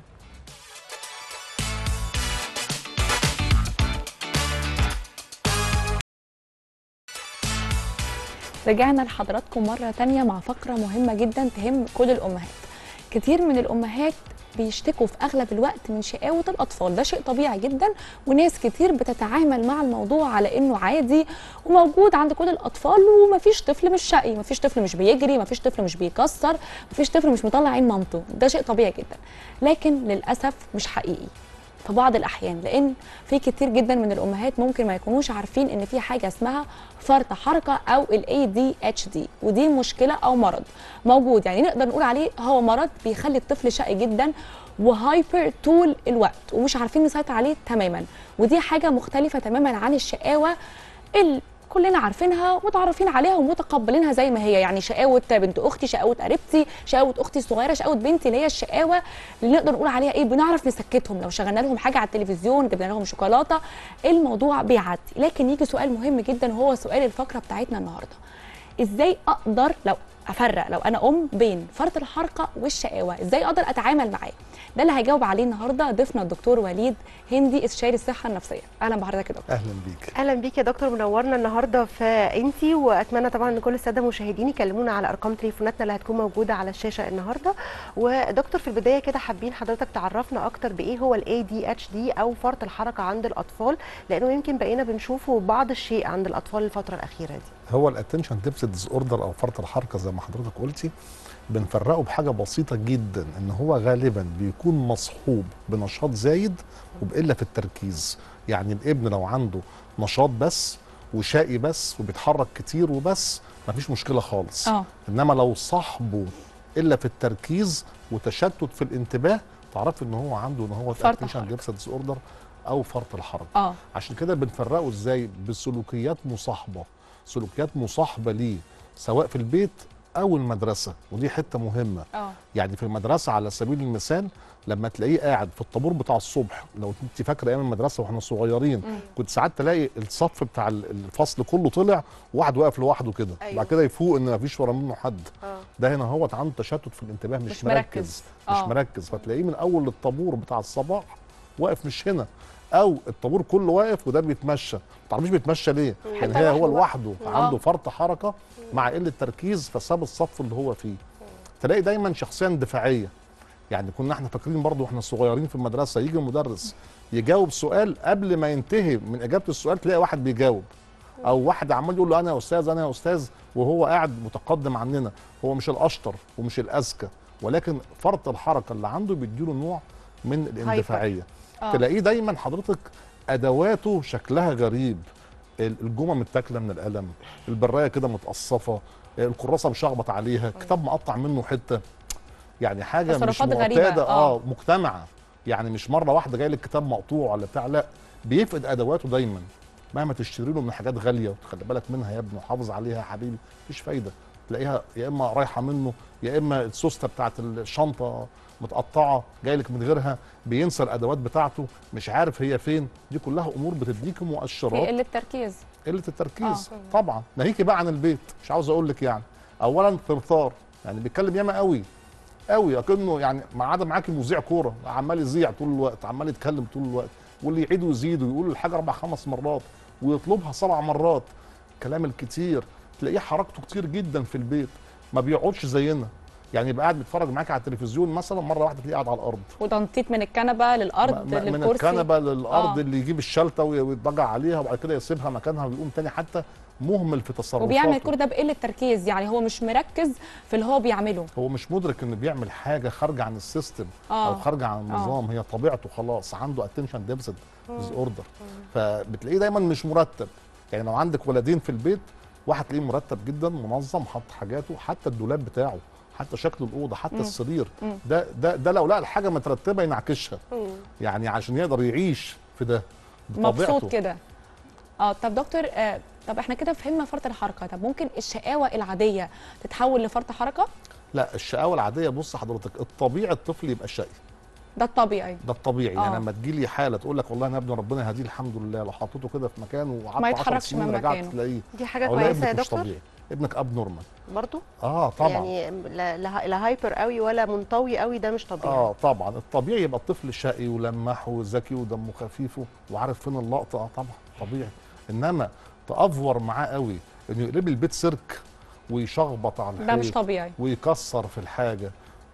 رجعنا لحضراتكم مره ثانيه مع فقره مهمه جدا تهم كل الامهات. كتير من الامهات بيشتكوا في اغلب الوقت من شقاوه الاطفال، ده شيء طبيعي جدا، وناس كتير بتتعامل مع الموضوع على انه عادي وموجود عند كل الاطفال، ومفيش طفل مش شقي، مفيش طفل مش بيجري، مفيش طفل مش بيكسر، مفيش طفل مش مطلع عين مامته، ده شيء طبيعي جدا. لكن للاسف مش حقيقي في بعض الاحيان، لان في كتير جدا من الامهات ممكن ما يكونوش عارفين ان في حاجه اسمها فرط حركه او الاي دي اتش دي، ودي مشكله او مرض موجود، يعني نقدر نقول عليه هو مرض بيخلي الطفل شقي جدا وهايبر طول الوقت ومش عارفين نسيطر عليه تماما. ودي حاجه مختلفه تماما عن الشقاوه اللي كلنا عارفينها ومتعرفين عليها ومتقبلينها زي ما هي، يعني شقاوه بنت اختي، شقاوه قريبتي، شقاوه اختي الصغيره، شقاوه بنتي، اللي هي الشقاوه اللي نقدر نقول عليها ايه، بنعرف نسكتهم لو شغلنا لهم حاجه على التلفزيون، جبنا لهم شوكولاته، الموضوع بيعدي. لكن يجي سؤال مهم جدا وهو سؤال الفقره بتاعتنا النهارده، ازاي اقدر لو افرق لو انا ام بين فرط الحركه والشقاوه، ازاي اقدر اتعامل معاه؟ ده اللي هيجاوب عليه النهارده ضيفنا الدكتور وليد هندي، استشاري الصحه النفسيه. اهلا بحضرتك يا دكتور. اهلا بيك. اهلا بيك يا دكتور، منورنا النهارده في انتي، واتمنى طبعا ان كل الساده المشاهدين يكلمونا على ارقام تليفوناتنا اللي هتكون موجوده على الشاشه النهارده. ودكتور في البدايه كده حابين حضرتك تعرفنا اكتر بايه هو الاي دي اتش دي او فرط الحركه عند الاطفال، لانه يمكن بقينا بنشوفه بعض الشيء عند الاطفال الفتره الاخيره دي. هو الاتنشن ديفيسيت ديس اوردر او فرط الحركه زي ما حضرتك قلتي بنفرقه بحاجه بسيطه جدا، ان هو غالبا بيكون مصحوب بنشاط زايد وبقله في التركيز. يعني الابن لو عنده نشاط بس وشقي بس وبيتحرك كتير وبس مفيش مشكله خالص. أوه. انما لو صاحبه الا في التركيز وتشتت في الانتباه تعرفي ان هو عنده ان هو اتنشن ديفيسيت ديس اوردر او فرط الحركه. أوه. عشان كده بنفرقه ازاي؟ بسلوكيات مصاحبه، سلوكيات مصاحبه ليه سواء في البيت او المدرسه، ودي حته مهمه. أوه. يعني في المدرسه على سبيل المثال لما تلاقيه قاعد في الطابور بتاع الصبح، لو انت فاكره ايام المدرسه واحنا صغيرين مم. كنت ساعات تلاقي الصف بتاع الفصل كله طلع وواحد واقف لوحده كده. أيوه. بعد كده يفوق ان مفيش ورا منه حد. أوه. ده هنا هو عنده تشتت في الانتباه، مش, مش مركز, مركز. مش أوه. مركز، فتلاقيه من اول الطابور بتاع الصباح واقف مش هنا، او الطابور كله واقف وده بيتمشى، ما تعرفيش بيتمشى ليه؟ يعني هي هو لوحده عنده فرط حركه مع قله تركيز فساب الصف اللي هو فيه. تلاقي دايما شخصيه اندفاعيه. يعني كنا احنا فاكرين برضو واحنا صغيرين في المدرسه يجي المدرس يجاوب سؤال قبل ما ينتهي من اجابه السؤال تلاقي واحد بيجاوب، او واحد عمال يقول له انا يا استاذ انا يا استاذ وهو قاعد متقدم عننا. هو مش الاشطر ومش الاذكى، ولكن فرط الحركه اللي عنده بيديله نوع من الاندفاعيه. تلاقيه دايما حضرتك ادواته شكلها غريب، الجمم متاكله من القلم، البرايه كده متقصفه، الكراسه مشخبط عليها، كتاب مقطع منه حته، يعني حاجه مش معتاده. اه مجتمعه، يعني مش مره واحده جاي لك كتاب مقطوع ولا بتاع، لا بيفقد ادواته دايما. مهما تشتري له من حاجات غاليه وتخلي بالك منها يا ابني وحافظ عليها يا حبيبي مفيش فايده، تلاقيها يا اما رايحه منه يا اما السوسته بتاعت الشنطه متقطعه جاي لك من غيرها، بينسى الادوات بتاعته مش عارف هي فين. دي كلها امور بتديك مؤشرات قله تركيز. قله التركيز. آه. طبعا ناهيكي بقى عن البيت، مش عاوز اقول لك يعني اولا ثرثار يعني بيتكلم ياما قوي قوي، اكنه يعني ما عدا معاكي مذيع كوره عمال يذيع طول الوقت، عمال يتكلم طول الوقت، واللي يعيد ويزيد ويقول الحاجه اربع خمس مرات ويطلبها سبع مرات. الكلام الكتير تلاقيه حركته كتير جدا في البيت، ما بيقعدش زينا. يعني يبقى قاعد بيتفرج معاك على التلفزيون مثلا، مره واحده تلاقيه قاعد على الارض، وتنطيط من الكنبه للارض للكرسي، من الكنبه للارض، آه. اللي يجيب الشلته ويضجع عليها وبعد كده يسيبها مكانها ويقوم تاني، حتى مهمل في تصرفاته. وبيعمل كل ده بقله تركيز، يعني هو مش مركز في اللي هو بيعمله، هو مش مدرك انه بيعمل حاجه خارجه عن السيستم آه. او خارجه عن النظام. آه. هي طبيعته خلاص، عنده اتنشن ديفيسيت ديس اوردر، فبتلاقيه دايما مش مرتب. يعني لو عندك ولدين في البيت، واحد تلاقيه مرتب جدا منظم، حط حاجاته، حتى الدولاب بتاعه، حتى شكل الاوضه، حتى مم. السرير. مم. ده ده ده لو لقى الحاجه مترتبه ينعكشها، يعني عشان يقدر يعيش في ده بطبيعته مبسوط كده. اه طب دكتور، آه طب احنا كده فهمنا فرط الحركه، طب ممكن الشقاوه العاديه تتحول لفرط حركه؟ لا، الشقاوه العاديه بص حضرتك، الطبيعي الطفل يبقى شقي، ده الطبيعي، ده الطبيعي. يعني لما تجي لي حاله تقول لك والله انا ابني ربنا يهديه الحمد لله، لو حطيته كده في مكان وقعدت عشر سنين رجعت تلاقيه، دي حاجه كويسه يا دكتور. طبيعي. ابنك اب نورمال برضه؟ اه طبعا، يعني لا, لا هايبر قوي ولا منطوي قوي، ده مش طبيعي. اه طبعا الطبيعي يبقى الطفل شقي ولماح وذكي ودمه خفيف وعارف فين اللقطه، اه طبعا طبيعي. انما تافور معاه قوي انه يقلب البيت سيرك ويشخبط على الحيط، ده مش طبيعي، ويكسر في الحاجه،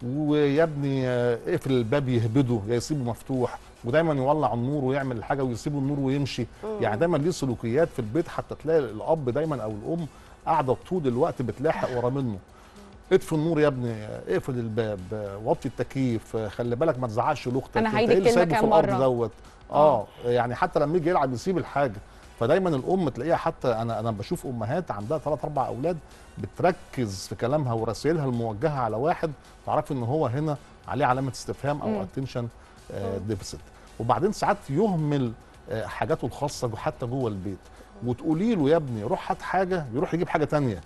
ويا ابني اقفل الباب يهبده يا يسيبه مفتوح، ودايما يولع النور ويعمل الحاجه ويسيبه النور ويمشي. مم. يعني دايما ليه سلوكيات في البيت، حتى تلاقي الاب دايما او الام قاعده طول الوقت بتلاحق ورا منه. اطفي النور يا ابني، اقفل الباب، وطي التكييف، خلي بالك ما تزعقش لاختك، انا هعيد الكلمه كام مره دوت. اه يعني حتى لما يجي يلعب يسيب الحاجه. فدايما الام تلاقيها، حتى انا انا بشوف امهات عندها ثلاث اربع اولاد بتركز في كلامها ورسائلها الموجهه على واحد، تعرف ان هو هنا عليه علامه استفهام او اتنشن ديفيسيت. وبعدين ساعات يهمل آه حاجاته الخاصه حتى جوه البيت، وتقولي له يا ابني روح هات حاجه، يروح يجيب حاجه ثانيه.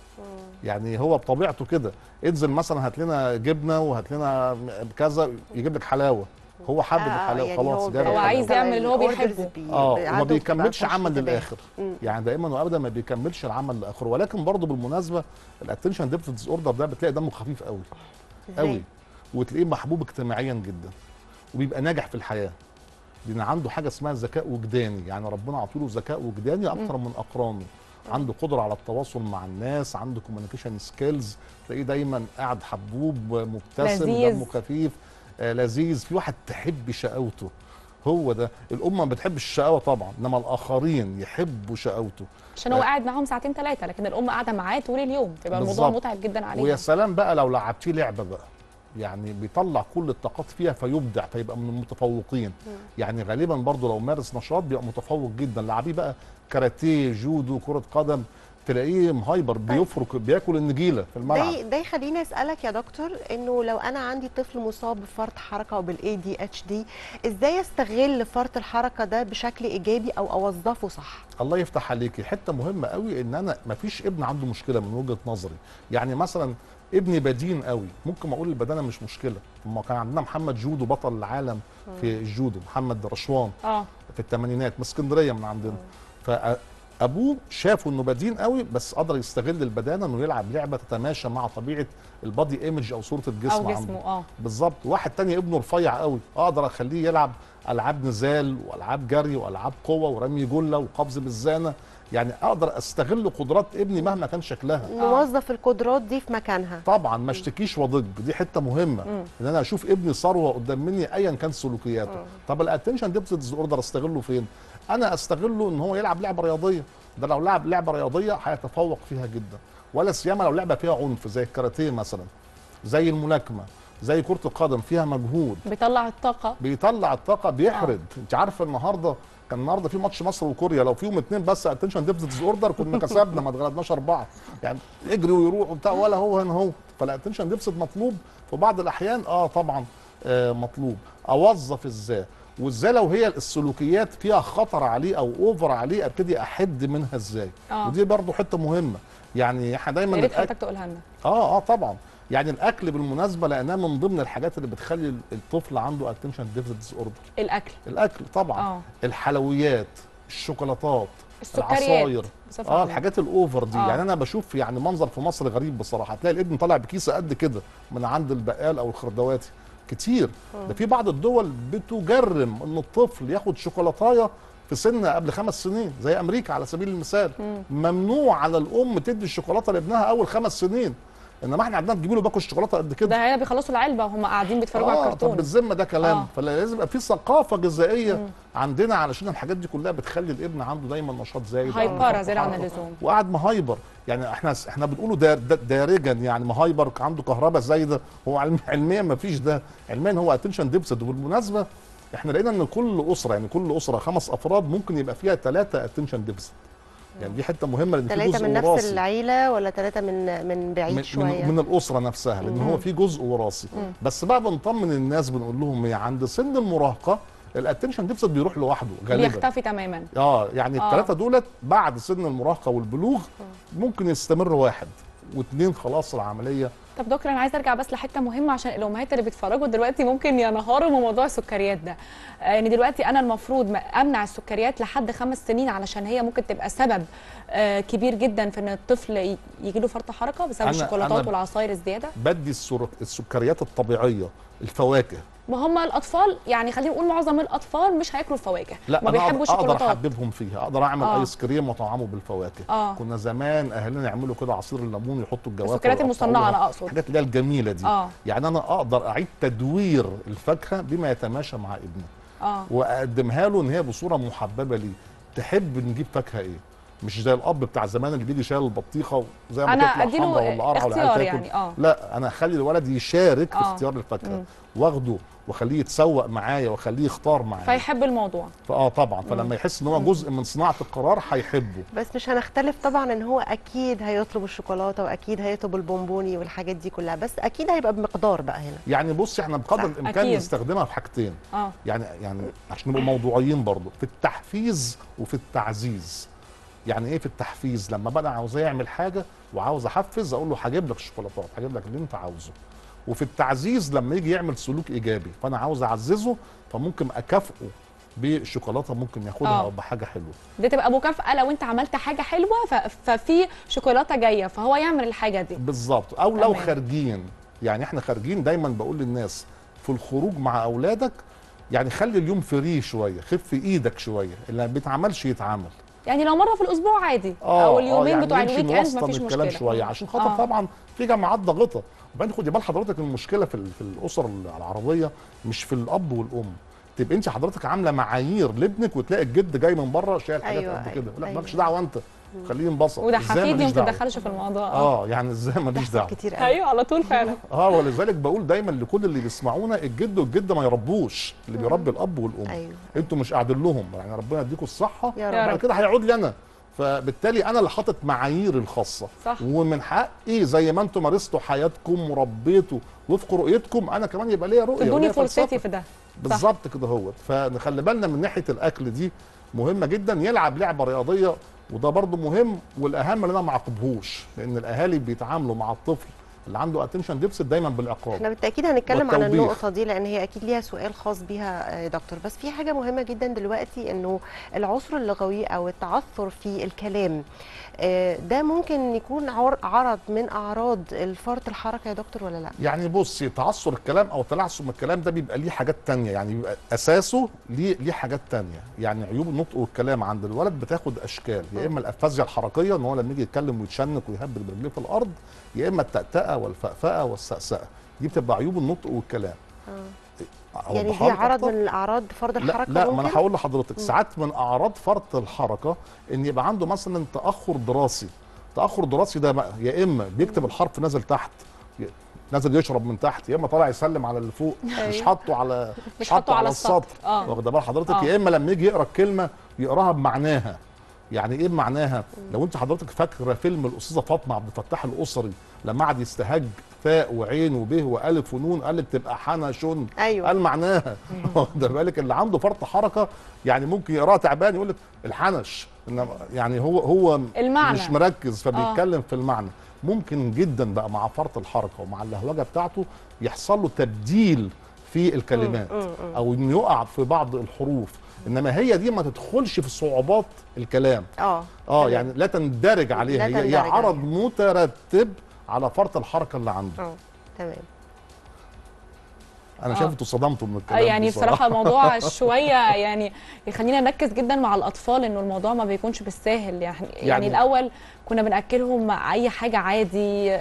يعني هو بطبيعته كده، انزل مثلا هات لنا جبنه وهات لنا كذا، يجيب لك حلاوه، هو حابب آه الحلاوه يعني خلاص، هو, هو عايز يعمل اللي هو بيحبه. اه وما بيكملش عمل للاخر. مم. يعني دائما وابدا ما بيكملش العمل للاخر. ولكن برضه بالمناسبه الاتنشن ديفيسيت ديس اوردر ده بتلاقي دمه خفيف قوي قوي، وتلاقيه محبوب اجتماعيا جدا، وبيبقى ناجح في الحياه، لان عنده حاجه اسمها ذكاء وجداني. يعني ربنا عطيله ذكاء وجداني اكتر من اقرانه، عنده قدره على التواصل مع الناس، عنده كوميونيكيشن سكيلز، تلاقيه دايما قاعد حبوب مبتسم دمه خفيف آه لذيذ. في واحد تحب شقاوته، هو ده. الام ما بتحبش الشقاوه طبعا، انما الاخرين يحبوا شقاوته عشان هو آه. قاعد معاهم ساعتين ثلاثه، لكن الام قاعده معاه طول اليوم، يبقى الموضوع متعب جدا عليه. ويا سلام بقى لو لعبتيه لعبه بقى، يعني بيطلع كل الطاقات فيها فيبدع، فيبقى من المتفوقين. م. يعني غالبا برضو لو مارس نشاط بيبقى متفوق جدا. لعبيه بقى كاراتيه، جودو، كره قدم، تلاقيه مهايبر، بيفرك، بياكل النجيله في الملعب. ده ده يخليني اسالك يا دكتور، انه لو انا عندي طفل مصاب بفرط حركه وبالاي دي اتش دي، ازاي استغل فرط الحركه ده بشكل ايجابي او اوظفه صح؟ الله يفتح عليكي، حته مهمه قوي، ان انا ما فيش ابن عنده مشكله من وجهه نظري. يعني مثلا ابني بدين قوي، ممكن اقول البدانه مش مشكله. ما كان عندنا محمد جودو بطل العالم في الجودو، محمد رشوان اه في الثمانينات من اسكندريه من عندنا. فابوه شافه انه بدين قوي، بس قدر يستغل البدانه انه يلعب لعبه تتماشى مع طبيعه البادي ايمج او صوره الجسم او جسمه اه بالظبط. واحد تاني ابنه رفيع قوي، اقدر اخليه يلعب العاب نزال والعاب جري والعاب قوه ورمي جله وقفز بالزانه. يعني اقدر استغل قدرات ابني مهما كان شكلها، نوظف القدرات دي في مكانها طبعا، ما اشتكيش واضج. دي حته مهمه، مم. ان انا اشوف ابني ثروه قدام مني ايا كان سلوكياته. مم. طب الاتنشن ديفيسيت ديس اوردر استغله فين؟ انا استغله ان هو يلعب لعبه رياضيه. ده لو لعب لعبه رياضيه هيتفوق فيها جدا، ولا سيما لو لعبه فيها عنف زي الكاراتيه مثلا، زي الملاكمه، زي كره القدم فيها مجهود، بيطلع الطاقه بيطلع الطاقه بيحرد. آه. انت عارفه النهارده كان النهارده في ماتش مصر وكوريا، لو فيهم اثنين بس اتنشن ديفيسيت ديس اوردر كنا كسبنا، ما اتغلبناش اربعه. يعني يجري ويروح وبتاع، ولا هو هنا هو. فالاتنشن ديفيسيت مطلوب في بعض الاحيان، اه طبعا آه مطلوب. اوظف ازاي؟ وازاي لو هي السلوكيات فيها خطر عليه او اوفر عليه، ابتدي احد منها ازاي؟ آه. ودي برضو حته مهمه. يعني احنا دايما يا ريت حضرتك تقولها لنا. اه اه طبعا. يعني الاكل بالمناسبه لانها من ضمن الحاجات اللي بتخلي الطفل عنده اتنشن ديفيسيت ديس اوردر. الاكل الاكل طبعا. أوه. الحلويات، الشوكولاتات، العصاير، اه الحاجات الاوفر دي. آه. يعني انا بشوف يعني منظر في مصر غريب بصراحه، تلاقي الابن طالع بكيسه قد كده من عند البقال او الخردواتي كتير. ده في بعض الدول بتجرم ان الطفل ياخد شوكولاتايه في سن قبل خمس سنين زي امريكا على سبيل المثال. مم. ممنوع على الام تدي الشوكولاته لابنها اول خمس سنين، انما احنا عندنا تجيبي له باكو الشوكولاته قد كده. ده هنا بيخلصوا العلبه وهم قاعدين بيتفرجوا آه على الكرتون. طب بالذمه ده كلام. آه. فلازم يبقى في ثقافه غذائيه مم. عندنا، علشان الحاجات دي كلها بتخلي الابن عنده دايما نشاط زايد، هايبر زياده عن اللزوم، وقاعد مهايبر. يعني احنا احنا بنقوله دار دارجا يعني مهايبر، عنده كهرباء زايده. هو علم علميا ما فيش ده، علميا هو اتنشن ديفيسيت. وبالمناسبه احنا لقينا ان كل اسره يعني كل اسره خمس افراد ممكن يبقى فيها ثلاثه اتنشن ديفيسيت. يعني دي حته مهمه، لان في جزء ثلاثه من نفس وراثي. العيله ولا ثلاثه من من بعيد من شويه؟ من, من الاسره نفسها، لان هو في جزء وراثي. بس بقى بنطمن الناس بنقول لهم ايه، عند سن المراهقه الاتنشن ديفيسيت بيروح لوحده غالبا، بيختفي تماما. اه يعني آه. الثلاثه دولت بعد سن المراهقه والبلوغ ممكن يستمر واحد واثنين خلاص العمليه. طب دكتور انا عايزه ارجع بس لحته مهمه عشان الامهات اللي بيتفرجوا دلوقتي ممكن ينهاروا من موضوع السكريات ده. يعني دلوقتي انا المفروض امنع السكريات لحد خمس سنين علشان هي ممكن تبقى سبب كبير جدا في ان الطفل يجي له فرط حركه بسبب الشوكولاتات والعصاير الزياده. بدي السكريات الطبيعيه، الفواكه. ما هم الاطفال يعني خلينا نقول معظم الاطفال مش هياكلوا الفواكه، لا ما بيحبوش الشوكولاتات. اقدر احببهم فيها، اقدر اعمل آه. ايس كريم واطعمه بالفواكه. آه. كنا زمان اهلنا يعملوا كده عصير الليمون، يحطوا الجوافه السكريات المصنعه انا اقصد الحاجات اللي هي الجميله دي. آه. يعني انا اقدر اعيد تدوير الفاكهه بما يتماشى مع ابني. اه واقدمها له ان هي بصوره محببه ليه. تحب نجيب فاكهه ايه؟ مش زي الاب بتاع زمان اللي بيجي شايل البطيخه وزي ما تطلع حمرا ولا قرعه ولا تاكل. يعني. آه. لا انا اخلي الولد يشارك آه. في اختيار الفاكهه، واخده واخليه يتسوق معايا واخليه يختار معايا، فيحب الموضوع. فاه طبعا، فلما يحس ان هو جزء من صناعه القرار هيحبه. بس مش هنختلف طبعا ان هو اكيد هيطلب الشوكولاته واكيد هيطلب البونبوني والحاجات دي كلها، بس اكيد هيبقى بمقدار بقى هنا. يعني بص احنا بقدر الامكان أكيد. نستخدمها في حاجتين. اه يعني يعني عشان نبقى موضوعيين برضو، في التحفيز وفي التعزيز. يعني ايه في التحفيز؟ لما بقى عاوز يعمل حاجه وعاوز احفز اقول له هجيب لك الشوكولاتات، هجيب لك اللي انت عاوزه. وفي التعزيز لما يجي يعمل سلوك ايجابي فانا عاوز اعززه، فممكن اكافئه بالشوكولاته ممكن ياخدها أوه. او بحاجه حلوه. دي تبقى مكافاه لو انت عملت حاجه حلوه ففي شوكولاته جايه فهو يعمل الحاجه دي بالظبط. او لو تمام. خارجين، يعني احنا خارجين دايما بقول للناس في الخروج مع اولادك يعني خلي اليوم فري شويه، خف ايدك شويه، اللي ما بيتعملش يتعمل. يعني لو مره في الاسبوع عادي آه او اليومين آه يعني بتوع الويك اند مفيش مشكله شويه عشان خاطر آه. طبعا في جماعات ضاغطه. وبعدين خدي بال حضرتك المشكله في, في الاسر العربيه مش في الاب والام، تبقى انت حضرتك عامله معايير لابنك وتلاقي الجد جاي من بره شايل حاجات أيوة قد كده، لا أيوة. مالكش دعوه انت، خليه ينبسط. وده حفيدي وما تتدخلش في الموضوع. اه يعني ازاي ماليش دعوه كتير قوي. ايوه على طول فعلا. اه ولذلك بقول دايما لكل اللي بيسمعونا الجد والجده ما يربوش، اللي بيربي الاب والام. أيوة. انتوا مش قاعدين لهم، يعني ربنا يديكم الصحه يا رب. بعد كده هيعود لي انا، فبالتالي انا اللي حاطط معايير الخاصه. صح. ومن حقي زي ما انتم مارستوا حياتكم وربيتوا وفق رؤيتكم انا كمان يبقى ليا رؤيه تدوني فرصتي في ده بالظبط كده اهوت. فنخلي بالنا من ناحيه الاكل دي مهمه جدا، يلعب لعبه رياضيه وده برضو مهم. والاهم اللي انا ما اعاقبهوش، لان الاهالي بيتعاملوا مع الطفل اللي عنده اتنشن ديفيسيت دايما بالعقاب. احنا بالتاكيد هنتكلم عن النقطه دي لان هي اكيد ليها سؤال خاص بيها يا دكتور. بس في حاجه مهمه جدا دلوقتي، انه العسر اللغوي او التعثر في الكلام ده ممكن يكون عرض من اعراض الفرط الحركه يا دكتور ولا لا؟ يعني بصي، تعثر الكلام او تلعثم الكلام ده بيبقى ليه حاجات تانية، يعني بيبقى اساسه ليه ليه حاجات تانية. يعني عيوب النطق والكلام عند الولد بتاخد اشكال، يا اما الافازيا الحركيه ان هو لما يجي يتكلم ويتشنك ويهبد برجليه في الارض، يا اما التأتأة والفأفأة والسأسأة. دي بتبقى عيوب النطق والكلام. اه يعني دي عرض من الاعراض فرط الحركه؟ لا لا ممكن؟ ما انا هقول لحضرتك ساعات من اعراض فرط الحركه ان يبقى عنده مثلا تاخر دراسي. تاخر دراسي ده بقى يا اما بيكتب الحرف نازل تحت، نازل يشرب من تحت، يا اما طالع يسلم على اللي فوق مش حاطه على مش حاطه على السطر. اه واخده بال حضرتك؟ آه. يا اما لما يجي يقرا الكلمه يقراها بمعناها. يعني ايه بمعناها؟ لو انت حضرتك فاكره فيلم الاستاذه فاطمه عبد الفتاح الاسري لما قعد يستهج فاء وعين وب والف ونون قال لك تبقى حنا شن. أيوة. قال معناها. واخده بالك؟ اللي عنده فرط حركه يعني ممكن يقراها تعبان يقول لك الحنش، انما يعني هو هو المعنى. مش مركز فبيتكلم آه. في المعنى. ممكن جدا بقى مع فرط الحركه ومع اللهوجه بتاعته يحصل له تبديل في الكلمات او انه يقع في بعض الحروف، انما هي دي ما تدخلش في صعوبات الكلام. اه اه يعني لا تندرج عليها، لا هي عرض مترتب على فرط الحركه اللي عنده. اه تمام. انا شايف انتوا صدمتوا من الكلام يعني بصراحه الموضوع شويه يعني يخلينا نركز جدا مع الاطفال، انه الموضوع ما بيكونش بالساهل. يعني يعني, يعني الاول كنا بناكلهم اي حاجه عادي،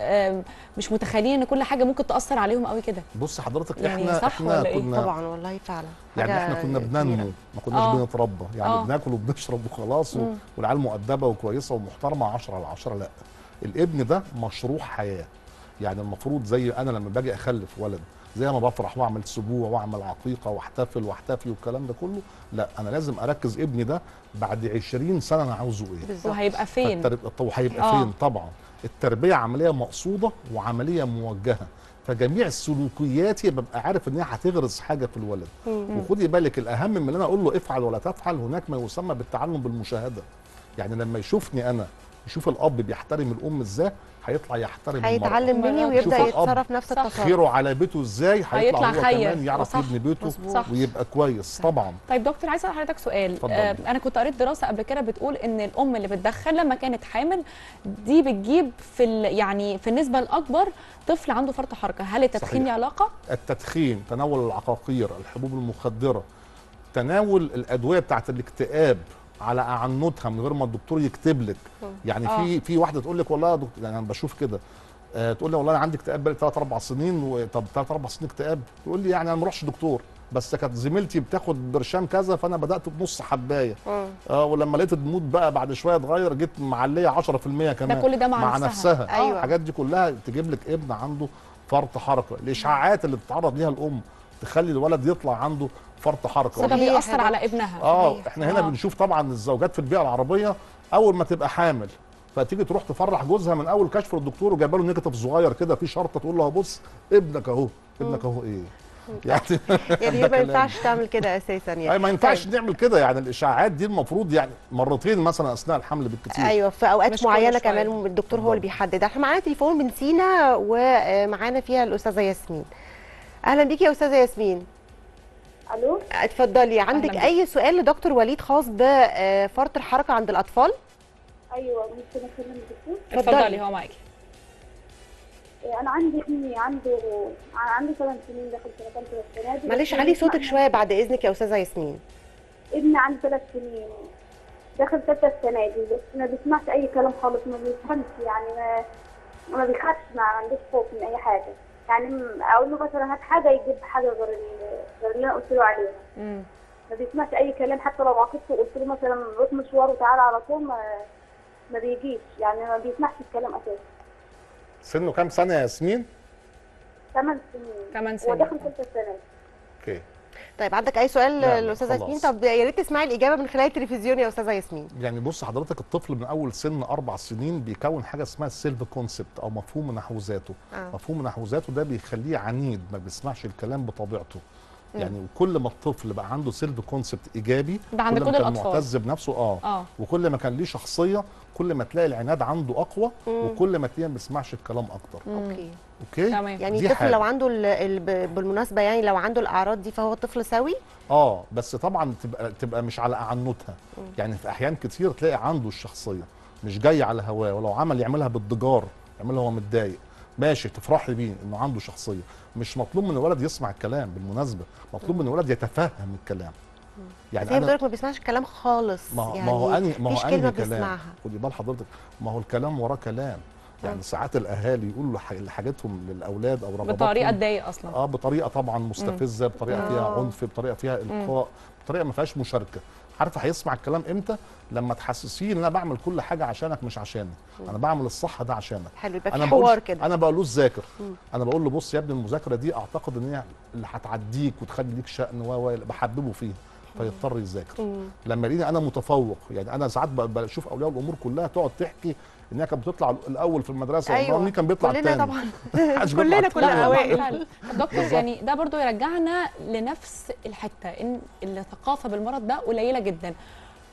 مش متخيلين ان كل حاجه ممكن تاثر عليهم قوي كده. بص حضرتك يعني احنا صح احنا ولا كنا إيه؟ طبعا والله فعلا يعني احنا كنا بننمو، ما كناش آه. بنتربى، يعني آه. بناكل وبنشرب وخلاص، والعيال مؤدبه وكويسه ومحترمه عشرة على عشرة. لا، الابن ده مشروع حياه. يعني المفروض زي انا لما باجي اخلف ولد، زي ما بفرح واعمل سبوع واعمل عقيقه واحتفل واحتفي والكلام ده كله، لا انا لازم اركز ابني ده بعد عشرين سنه انا عاوزه ايه وهيبقى فين وهيبقى آه. فين. طبعا التربيه عمليه مقصوده وعمليه موجهه، فجميع السلوكيات ببقى عارف ان هي هتغرس حاجه في الولد. وخدي بالك الاهم من ان انا اقول له افعل ولا تفعل، هناك ما يسمى بالتعلم بالمشاهده. يعني لما يشوفني انا، يشوف الاب بيحترم الام ازاي، هيطلع يحترم هيتعلم مني ويبدا يتصرف نفس التصرف. خيره على بيته ازاي، هيطلع هو كمان يعرف يبني بيته صح. ويبقى كويس. طبعا. طيب دكتور، عايزه اسال حضرتك سؤال. آه انا كنت قريت دراسه قبل كده بتقول ان الام اللي بتدخن لما كانت حامل دي بتجيب في يعني في النسبه الاكبر طفل عنده فرط حركه. هل التدخين له علاقه؟ التدخين، تناول العقاقير، الحبوب المخدره، تناول الادويه بتاعت الاكتئاب على اعنتها من غير ما الدكتور يكتب لك. يعني آه. في في واحده تقول لك والله يا دكتور، يعني انا بشوف كده، آه تقول لي والله انا عندي اكتئاب بقالي ثلاث اربع سنين. وطب ثلاث اربع سنين اكتئاب؟ تقول لي يعني انا ما رحتش دكتور، بس كانت زميلتي بتاخد برشام كذا فانا بدات بنص حبايه. اه, آه ولما لقيت المود بقى بعد شويه اتغير، جيت معليه عشرة في المية كمان. ده كل ده مع, مع نفسها, نفسها. أيوة. الحاجات دي كلها تجيب لك ابن عنده فرط حركه. الاشعاعات اللي بتتعرض ليها الام تخلي الولد يطلع عنده فرط حركه. ده بيأثر على ابنها. اه احنا هنا آه. بنشوف طبعا الزوجات في البيئه العربيه اول ما تبقى حامل فتيجي تروح تفرح جوزها من اول كشف الدكتور وجايبه له نيجاتيف صغير كده في شرطه، تقول له بص ابنك اهو. ابنك اهو ايه يعني يعني ما ينفعش تعمل كده اساسا يعني. اي ما ينفعش طيب. نعمل كده. يعني الاشاعات دي المفروض يعني مرتين مثلا اثناء الحمل بالكثير. ايوه في اوقات معينه كمان الدكتور هو اللي بيحدد. احنا معانا تليفون من سينا ومعانا فيها الاستاذه ياسمين. اهلا بيكي يا استاذه ياسمين. الو اتفضلي، عندك اي سؤال لدكتور وليد خاص بفرط الحركه عند الاطفال؟ ايوه ممكن اكلم الدكتور؟ اتفضلي هو معاكي. انا عندي ابني عنده عنده ثمان سنين داخل سنه ثالثه السنه دي. معلش علي صوتك شويه بعد اذنك يا استاذه ياسمين. ابني عنده ثلاث سنين داخل ثالثه السنه دي، بس ما بيسمعش اي كلام خالص، ما بيفهمش يعني، ما ما بيخافش، ما عندوش خوف من اي حاجه. يعني اقول له مثلا هات حاجه يجيب حاجه غير غير اللي انا قلت له عليها. امم ما بيسمعش اي كلام، حتى لو عاقبته وقلت له مثلا روح مشوار وتعالى على طول ما ما بيجيش، يعني ما بيسمعش الكلام اساسا. سنه كام سنه يا ياسمين؟ ثمان سنين. ثمان سنين. هو داخل ثالثه السنه. اوكي. طيب عندك اي سؤال للاستاذه ياسمين؟ طب يا ريت تسمعي الاجابه من خلال التلفزيون يا استاذه ياسمين. يعني بص حضرتك، الطفل من اول سن اربع سنين بيكون حاجه اسمها السيلف كونسبت او مفهوم نحو ذاته. آه. مفهوم نحو ذاته ده بيخليه عنيد، ما بيسمعش الكلام بطبيعته. يعني وكل ما الطفل بقى عنده سيلف كونسبت ايجابي، ده عند كل كل ما كان الاطفال معتز بنفسه اه, آه. وكل ما كان ليه شخصيه، كل ما تلاقي العناد عنده اقوى، مم. وكل ما تلاقيه ما بيسمعش الكلام اكتر. مم. اوكي اوكي تمام. يعني الطفل لو عنده ال ال بالمناسبه يعني لو عنده الاعراض دي فهو طفل سوي؟ اه بس طبعا تبقى تبقى مش على اعنتها. مم. يعني في احيان كتير تلاقي عنده الشخصيه مش جاي على هواه، ولو عمل يعملها بالضجار، يعملها وهو متضايق، ماشي تفرحي بيه انه عنده شخصيه. مش مطلوب من الولد يسمع الكلام بالمناسبه، مطلوب من الولد يتفهم الكلام. يعني بس هي بتقولك ما بيسمعش الكلام خالص. ما هو يعني ما هو اني ما هو اني كلام خدي بال حضرتك، ما هو الكلام وراه كلام. يعني أوه. ساعات الاهالي يقولوا حاجاتهم للاولاد او رغباتهم بطريقه تضايق اصلا. اه بطريقه طبعا مستفزه، بطريقه فيها عنف، بطريقه فيها القاء، بطريقه ما فيهاش مشاركه. عارفه هيسمع الكلام امتى؟ لما تحسسيه ان انا بعمل كل حاجه عشانك مش عشاني، انا بعمل الصح ده عشانك. حلو، يبقى في حوار كده. انا بقولوش ذاكر، انا بقول له بص يا ابني المذاكره دي اعتقد ان هي اللي هتعديك وتخلي ليك شأن و بحببه فيه فيضطر يذاكر. لما يلاقيني انا متفوق، يعني انا ساعات بشوف اولياء الامور كلها تقعد تحكي انها كانت بتطلع الاول في المدرسه، أيوة. مين كان بيطلع الثاني؟ كلنا طبعا كلنا كنا اوائل. دكتور يعني ده برضو يرجعنا لنفس الحته، ان الثقافه بالمرض ده قليله جدا.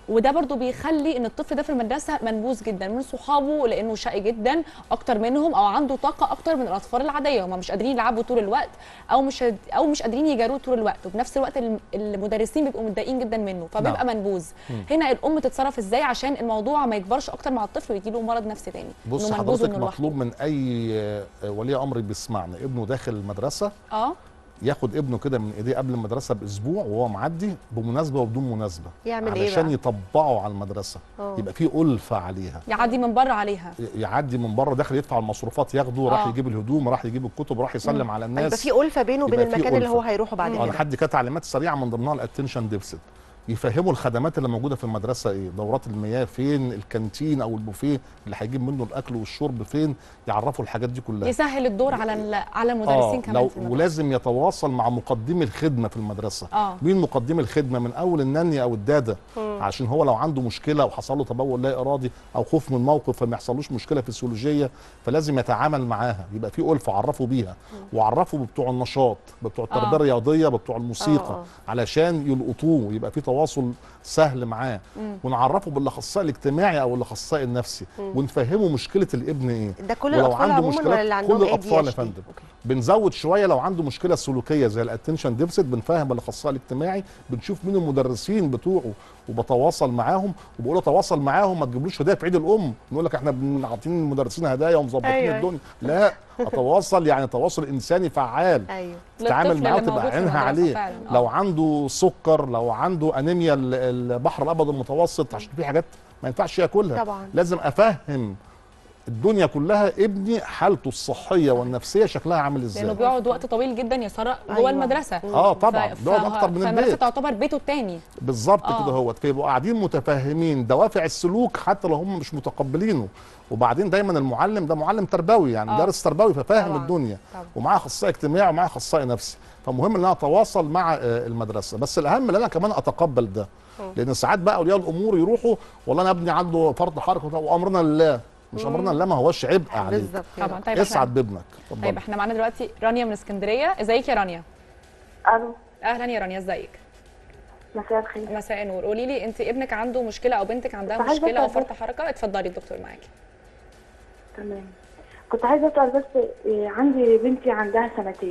وده برضو بيخلي ان الطفل ده في المدرسه منبوذ جدا من صحابه، لانه شقي جدا اكتر منهم او عنده طاقه اكتر من الاطفال العاديه، هم مش قادرين يلعبوا طول الوقت او مش او مش قادرين يجاروه طول الوقت، وبنفس الوقت المدرسين بيبقوا متضايقين جدا منه فبيبقى نعم. منبوذ. هنا الام تتصرف ازاي عشان الموضوع ما يكبرش اكتر مع الطفل ويجي له مرض نفسي تاني؟ بص حضرتك، مطلوب من اي ولي امر بيسمعنا ابنه داخل المدرسه اه ياخد ابنه كده من ايديه قبل المدرسه باسبوع وهو معدي بمناسبه وبدون مناسبه، يعمل ايه علشان يطبعه على المدرسه أوه. يبقى في ألفة عليها، يعدي من بره عليها، يعدي من بره داخل يدفع المصروفات ياخده، راح يجيب الهدوم، راح يجيب الكتب، راح يسلم مم. على الناس، يبقى في ألفة بينه وبين المكان اللي هو هيروحه بعد كده. انا حد كده تعليمات سريعه من ضمنها الاتنشن ديفيسيت، يفهموا الخدمات اللي موجوده في المدرسه ايه، دورات المياه فين، الكانتين او البوفيه اللي هيجيب منه الاكل والشرب فين، يعرفوا الحاجات دي كلها، يسهل الدور على على المدرسين آه كمان في المدرسة. ولازم يتواصل مع مقدمي الخدمه في المدرسه. آه. مين مقدمي الخدمه؟ من اول النني او الداده، مم. عشان هو لو عنده مشكله وحصل له تبول لا ارادي او خوف من موقف فما يحصلوش مشكله فسيولوجيه، فلازم يتعامل معاها، يبقى في ألفة عرفوا بيها، وعرفوا بتوع النشاط، بتوع التربيه الرياضيه، بتوع الموسيقى، آه. علشان يلقطوه ويبقى في تواصل سهل معاه، ونعرفه بالاخصائي الاجتماعي او الاخصائي النفسي، مم. ونفهمه مشكله الابن ايه. ده كل الاطفال عموما ولا اللي عندهم كل الاطفال يا فندم. بنزود شويه لو عنده مشكله سلوكيه زي الاتنشن ديفيسيت، بنفهم الاخصائي الاجتماعي، بنشوف مين المدرسين بتوعه وبتواصل معاهم وبقول له تواصل معاهم، ما تجيبلوش هدايا في عيد الام نقول لك احنا عاطين المدرسين هدايا ومظبطين أيوة. الدنيا، لا اتواصل يعني تواصل انساني فعال، أيوة. تتعامل معاه وتبقى عينها عليه. لو عنده سكر، لو عنده انيميا البحر الابيض المتوسط، عشان في حاجات ما ينفعش ياكلها طبعا. لازم افهم الدنيا كلها ابني حالته الصحيه والنفسيه شكلها عامل ازاي، لانه بيقعد وقت طويل جدا يا ساره جوه أيوة. المدرسه. اه طبعا بيقعد اكتر من البيت، فالمدرسه تعتبر بيته الثاني بالظبط كده اهوت، فيبقوا قاعدين متفاهمين دوافع السلوك حتى لو هم مش متقبلينه. وبعدين دايما المعلم ده معلم تربوي يعني آه. دارس تربوي ففاهم طبعا. الدنيا طبعا. ومعاه اخصائي اجتماعي ومعاه اخصائي نفسي، فمهم ان انا اتواصل مع المدرسه. بس الاهم ان انا كمان اتقبل ده، لان ساعات بقى اولياء الامور يروحوا والله انا ابني عنده فرط حركه وامرنا لله، مش امرنا لله، ما هوش عبء عليك طبعا. طيب اسعد بابنك. طيب احنا معانا دلوقتي رانيا من اسكندريه. ازيك يا رانيا؟ الو. اهلا يا رانيا، ازيك؟ مساء الخير. مساء النور. قولي لي انت ابنك عنده مشكله او بنتك عندها مشكله او فرط حركه؟ اتفضلي الدكتور معاكي. تمام. كنت عايزه اسال بس، عندي بنتي عندها سنتين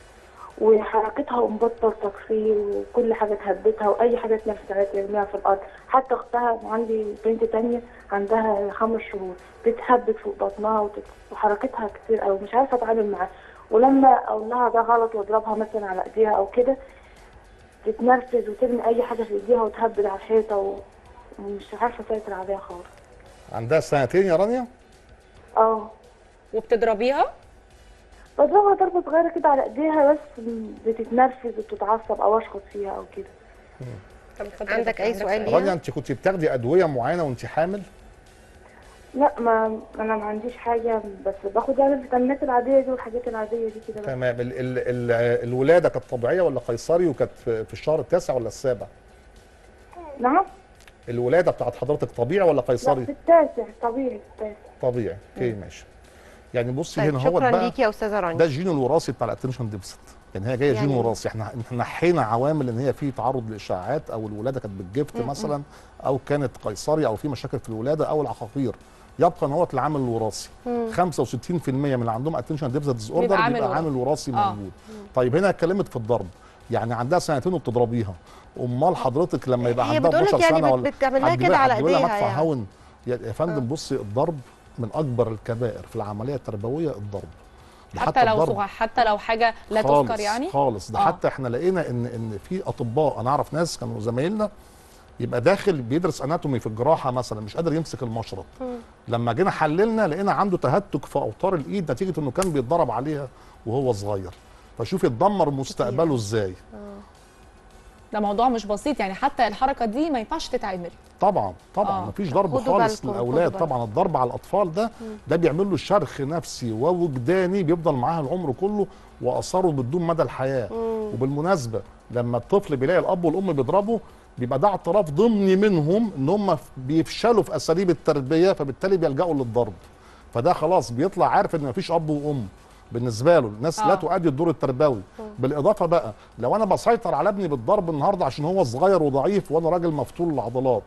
وحركتها ومبطل تطفيل وكل حاجه تهبتها واي حاجه تنفسها ترميها في الارض، حتى اختها عندي بنت تانية عندها خمس شهور بتهبت فوق بطنها وحركتها كتير قوي، مش عارفه اتعامل معاها، ولما اقول لها ده غلط واضربها مثلا على ايديها او كده تتنرفز وترمي اي حاجه في ايديها وتهبد على الحيطه ومش عارفه اسيطر عليها خالص. عندها سنتين يا رانيا؟ اه. وبتضربيها؟ بضربها ضربه صغيره كده على ايديها بس بتتنرفز وبتتعصب او اشخط فيها او كده. طب عندك اي سؤال ليها؟ رانيا انت كنت بتاخدي ادويه معينه وانت حامل؟ لا ما انا ما عنديش حاجه، بس باخد يعني الفيتامينات العاديه دي والحاجات العاديه دي كده. تمام. ال ال ال الولاده كانت طبيعيه ولا قيصري وكانت في الشهر التاسع ولا السابع؟ نعم؟ الولاده بتاعت حضرتك طبيعي ولا قيصري؟ لا في التاسع طبيعي. التاسع طبيعي. اوكي ماشي. يعني بصي طيب هنا هو شكرا ليكي يا استاذه رانيا. ده الجين الوراثي بتاع الاتنشن ديفيسيت، يعني هي جايه يعني جين وراثي. احنا نحينا عوامل ان هي في تعرض لاشاعات او الولاده كانت بالجفت مثلا او كانت قيصري او في مشاكل في الولاده او العقاقير، يبقى ان هو العامل الوراثي. خمسة وستين في المية من اللي عندهم اتنشن ديفيسيت ديس اوردر بيبقى, بيبقى عامل وراثي آه. موجود. طيب هنا اتكلمت في الضرب، يعني عندها سنتين وبتضربيها، امال حضرتك لما يبقى عندها اتناشر يعني سنه ولا بتعملها كده على ايديها مدفع يعني. هون يا فندم بصي الضرب من اكبر الكبائر في العمليه التربويه، الضرب حتى, حتى لو صغير، حتى لو حاجه لا تذكر يعني خالص. ده آه. حتى احنا لقينا ان ان في اطباء، انا اعرف ناس كانوا زمايلنا يبقى داخل بيدرس اناتومي في الجراحه مثلا مش قادر يمسك المشرط، لما جينا حللنا لقينا عنده تهتك في اوتار الايد نتيجه انه كان بيتضرب عليها وهو صغير، فشوفي اتدمر مستقبله ازاي. ده موضوع مش بسيط يعني، حتى الحركه دي ما ينفعش تتعمل. طبعا طبعا آه. مفيش ضرب خالص للاولاد. طبعا الضرب على الاطفال ده مم. ده بيعمل له شرخ نفسي ووجداني بيفضل معاه العمر كله واثاره بتدوم مدى الحياه. مم. وبالمناسبه لما الطفل بيلاقي الاب والام بيضربوا بيبقى ده اعتراف ضمني منهم ان هم بيفشلوا في اساليب التربيه، فبالتالي بيلجأوا للضرب. فده خلاص بيطلع عارف ان مفيش اب وام بالنسبه له، الناس آه. لا تؤدي الدور التربوي. آه. بالاضافه بقى لو انا بسيطر على ابني بالضرب النهارده عشان هو صغير وضعيف وانا راجل مفتول العضلات،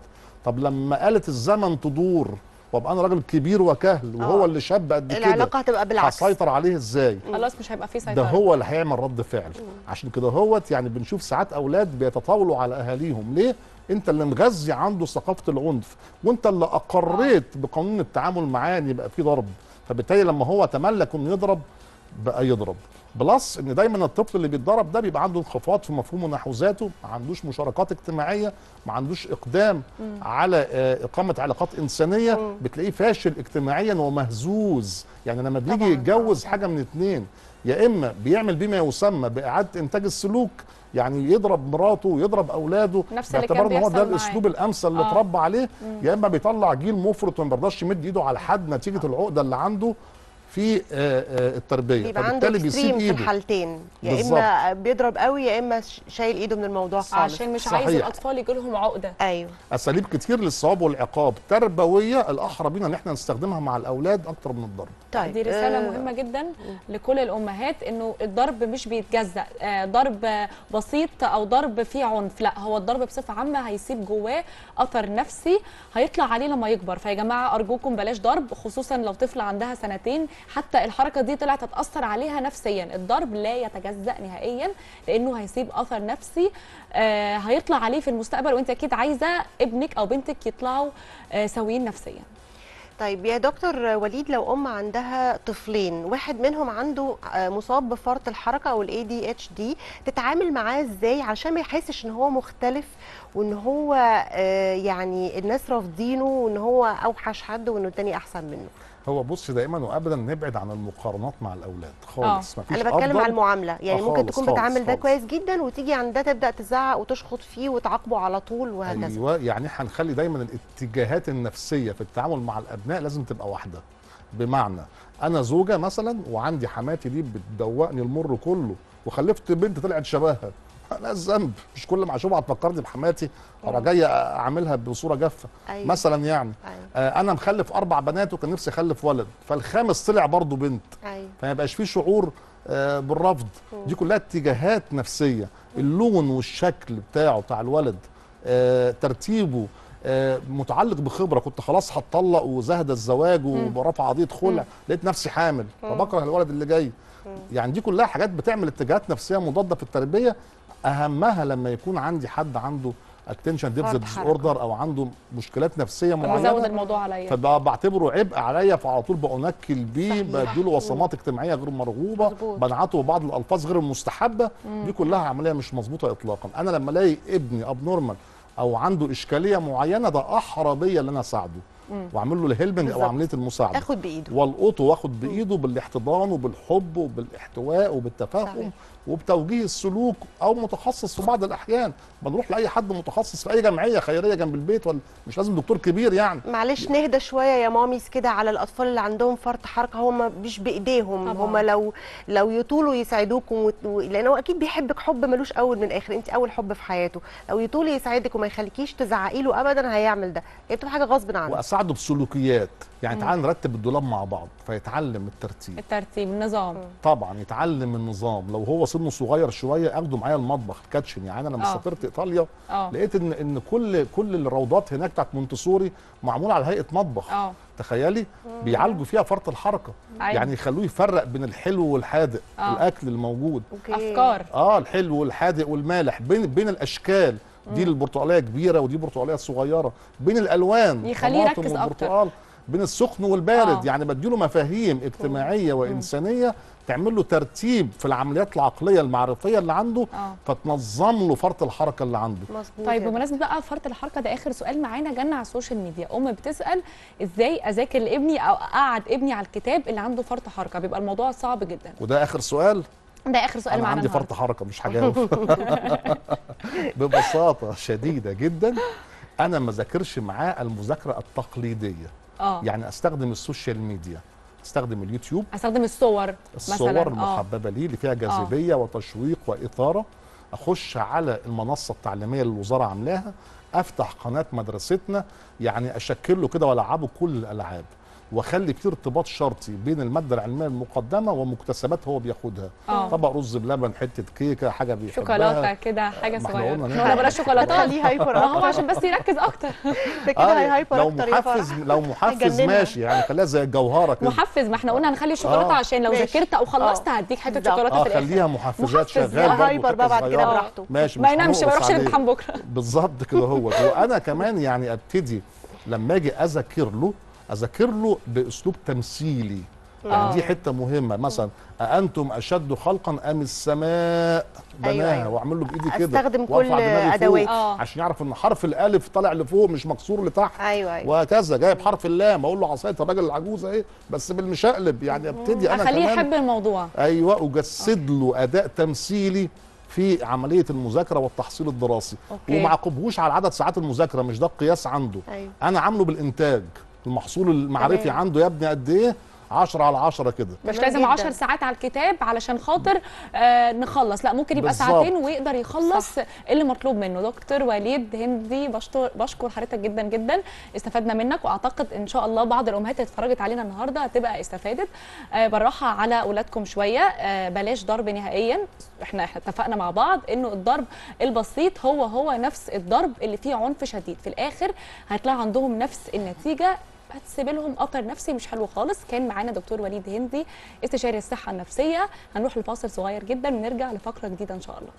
طب لما آلة الزمن تدور وابقى انا راجل كبير وكهل وهو أوه. اللي شاب قد كده، العلاقه هتبقى بالعكس، هسيطر عليه ازاي؟ خلاص مش هيبقى في سيطره، ده هو اللي هيعمل رد فعل. مم. عشان كده هوت يعني بنشوف ساعات اولاد بيتطاولوا على اهاليهم. ليه؟ انت اللي مغذي عنده ثقافه العنف، وانت اللي اقريت بقانون التعامل معاه ان يبقى في ضرب، فبالتالي لما هو تملك انه يضرب بقى يضرب. بلس ان دايما الطفل اللي بيتضرب ده بيبقى عنده انخفاض في مفهومه نحو ذاته، ما عندوش مشاركات اجتماعيه، ما عندوش اقدام مم. على اقامه علاقات انسانيه، مم. بتلاقيه فاشل اجتماعيا ومهزوز. يعني لما بيجي يتجوز حاجه من اتنين، يا اما بيعمل بما يسمى باعاده انتاج السلوك، يعني يضرب مراته ويضرب اولاده باعتبار ان هو ده الاسلوب الامثل اللي اتربى عليه، يا اما بيطلع جيل مفرط وما بيرضاش يمد ايده على حد نتيجه آه. العقده اللي عنده في التربيه، فبالتالي بيسيب ايده في الحالتين، يا بالزبط. اما بيضرب قوي يا اما شايل ايده من الموضوع خالص، عشان مش صحيح. عايز الاطفال يجي لهم عقده. ايوه، اساليب كتير للثواب والعقاب تربويه الاحرى بينا ان احنا نستخدمها مع الاولاد اكتر من الضرب. طيب دي رساله آه. مهمه جدا لكل الامهات، انه الضرب مش بيتجزأ، آه ضرب بسيط او ضرب فيه عنف، لا هو الضرب بصفه عامه هيسيب جواه اثر نفسي هيطلع عليه لما يكبر. فيا جماعه ارجوكم بلاش ضرب، خصوصا لو طفل عندها سنتين، حتى الحركه دي طلعت هتاثر عليها نفسيا. الضرب لا يتجزأ نهائيا لانه هيسيب اثر نفسي آه هيطلع عليه في المستقبل، وانت اكيد عايزه ابنك او بنتك يطلعوا آه سويين نفسيا. طيب يا دكتور وليد، لو ام عندها طفلين، واحد منهم عنده مصاب بفرط الحركه او الاي دي اتش دي، تتعامل معاه ازاي عشان ما يحسش ان هو مختلف وان هو يعني الناس رافضينه وان هو اوحش حد وانه التاني احسن منه؟ هو بص، دائما وابدا نبعد عن المقارنات مع الاولاد خالص. مفيش انا بتكلم على المعامله، يعني ممكن تكون بتعامل ده كويس جدا وتيجي عند ده تبدا تزعق وتشخط فيه وتعاقبه على طول وهكذا. ايوه، يعني هنخلي دايما الاتجاهات النفسيه في التعامل مع الابناء لازم تبقى واحده. بمعنى انا زوجه مثلا وعندي حماتي دي بتدوقني المر كله وخلفت بنت طلعت شبهها، انا الذنب مش كل ما اشوفها هتفكرني بحماتي انا جاي اعملها بصوره جافه. أيوة. مثلا يعني أيوة. آه انا مخلف اربع بنات وكان نفسي اخلف ولد، فالخامس طلع برضه بنت. أيوة. فما يبقاش فيه شعور آه بالرفض. مم. دي كلها اتجاهات نفسيه. مم. اللون والشكل بتاعه بتاع الولد، آه ترتيبه، آه متعلق بخبره، كنت خلاص هتطلق وزهد الزواج ورفع قضيه خلع، لقيت نفسي حامل فبكره الولد اللي جاي. مم. يعني دي كلها حاجات بتعمل اتجاهات نفسيه مضاده في التربيه، اهمها لما يكون عندي حد عنده اتنشن ديفيسيت ديس اوردر او عنده مشكلات نفسيه معينه، بزود الموضوع عليا فبعتبره عبء عليا، فعلى طول بأنكل بيه، بديله وصمات اجتماعيه غير مرغوبه، بنعته بعض الالفاظ غير المستحبه. دي كلها عمليه مش مظبوطه اطلاقا. انا لما الاقي ابني اب نورمال او عنده اشكاليه معينه، ده احرى بيا ان انا اساعده واعمل له الهيلبنج او عمليه المساعده، اخد بايده والقطه واخد بايده بالاحتضان وبالحب وبالاحتواء وبالتفاهم. صحيح. وبتوجيه السلوك، او متخصص في بعض الاحيان بنروح لاي حد متخصص في اي جمعيه خيريه جنب البيت، ولا مش لازم دكتور كبير يعني. معلش نهدى شويه يا ماميز كده على الاطفال اللي عندهم فرط حركه، هم مش بايديهم، هم لو لو يطولوا يساعدوكم و... لان هو اكيد بيحبك حب ملوش اول من اخر، انت اول حب في حياته، لو يطول يساعدك وما يخليكيش تزعقي له ابدا هيعمل ده، هي بتبقى حاجه غصب عنه. واساعده بسلوكيات، يعني تعال نرتب الدولاب مع بعض فيتعلم الترتيب الترتيب النظام. طبعا يتعلم النظام. لو هو سنه صغير شويه اخده معايا المطبخ الكاتشن. يعني انا لما سافرت ايطاليا أوه. لقيت ان ان كل كل الروضات هناك بتاعت مونتسوري معموله على هيئه مطبخ. أوه. تخيلي بيعالجوا فيها فرط الحركه. أيوة. يعني يخلوه يفرق بين الحلو والحادق. أوه. الاكل الموجود. أوكي. افكار اه الحلو والحادق والمالح، بين بين الاشكال. دي البرتقاليه كبيره ودي برتقاليه صغيره، بين الالوان يخليه يركز اكتر، بين السخن والبارد. آه. يعني بديله مفاهيم اجتماعيه مم. وانسانيه تعمل له ترتيب في العمليات العقليه المعرفيه اللي عنده. آه. فتنظم له فرط الحركه اللي عنده. مظبوط. طيب بمناسبه بقى فرط الحركه ده، اخر سؤال معانا جالنا على السوشيال ميديا، ام بتسال ازاي اذاكر لابني او اقعد ابني على الكتاب اللي عنده فرط حركه، بيبقى الموضوع صعب جدا. وده اخر سؤال؟ ده اخر سؤال معانا. انا عندي فرط حركه مش هجاوب. ببساطه شديده جدا، انا ما ذاكرش معاه المذاكره التقليديه. آه. يعني استخدم السوشيال ميديا، استخدم اليوتيوب، استخدم الصور الصور مثلا المحببه لي اللي فيها جاذبيه آه. وتشويق واثاره، اخش على المنصه التعليميه اللي الوزاره عاملاها، افتح قناه مدرستنا، يعني اشكل له كده والعبه كل الالعاب. واخلي في ارتباط شرطي بين الماده العلميه المقدمه ومكتسبات هو بياخدها. أوه. طبق رز بلبن، حته كيكه، حاجه بيحبها، شوكولاته كده، حاجه صغيره. ما بلاش شوكولاته، خليه هايبر ما هو عشان بس يركز اكتر. كده هايبر لو اكتر. محفز لو محفز ماشي يعني، خليها زي الجوهره كده. محفز، ما احنا قلنا هنخلي الشوكولاته آه. عشان لو ذاكرت او خلصت هديك حته شوكولاته في الاخر. اه خليها محفزات شغال هايبر بقى بعد كده براحته. ماشي، ما ينامش، ما يروحش الامتحان بكره. بالظبط كده. هو وانا كمان يعني ابتدي لما اجي اذاكر له اذاكر له باسلوب تمثيلي. يعني آه. دي حته مهمه. مثلا أأنتم أشد خلقا أم السماء بناها؟ أيوة. واعمل له بايدي كده، استخدم كل ادوات عشان يعرف ان حرف الالف طالع لفوق مش مكسور لتحت. ايوه ايوه. وهكذا جايب حرف اللام اقول له عصايه الراجل العجوز اهي بس بالمشقلب. يعني ابتدي انا اخليه كمان يحب الموضوع. ايوه، وجسد له اداء تمثيلي في عمليه المذاكره والتحصيل الدراسي. أوكي. وما عاقبهوش على عدد ساعات المذاكره، مش ده القياس عنده. أيوة. انا عامله بالانتاج، المحصول المعرفي تمام. عنده يا ابني قد ايه؟ عشرة على عشرة كده. مش لازم عشر ساعات على الكتاب علشان خاطر آه نخلص، لا ممكن يبقى بالزبط. ساعتين ويقدر يخلص صح. اللي مطلوب منه. دكتور وليد هندي، بشكر حضرتك جدا جدا، استفدنا منك، واعتقد ان شاء الله بعض الامهات اللي اتفرجت علينا النهارده هتبقى استفادت. آه بالراحه على اولادكم شويه، آه بلاش ضرب نهائيا. احنا احنا اتفقنا مع بعض انه الضرب البسيط هو هو نفس الضرب اللي فيه عنف شديد، في الاخر هتلاقي عندهم نفس النتيجه، هتسيب لهم اثر نفسي مش حلو خالص. كان معانا دكتور وليد هندي استشاري الصحه النفسيه. هنروح لفاصل صغير جدا ونرجع لفقره جديده ان شاء الله.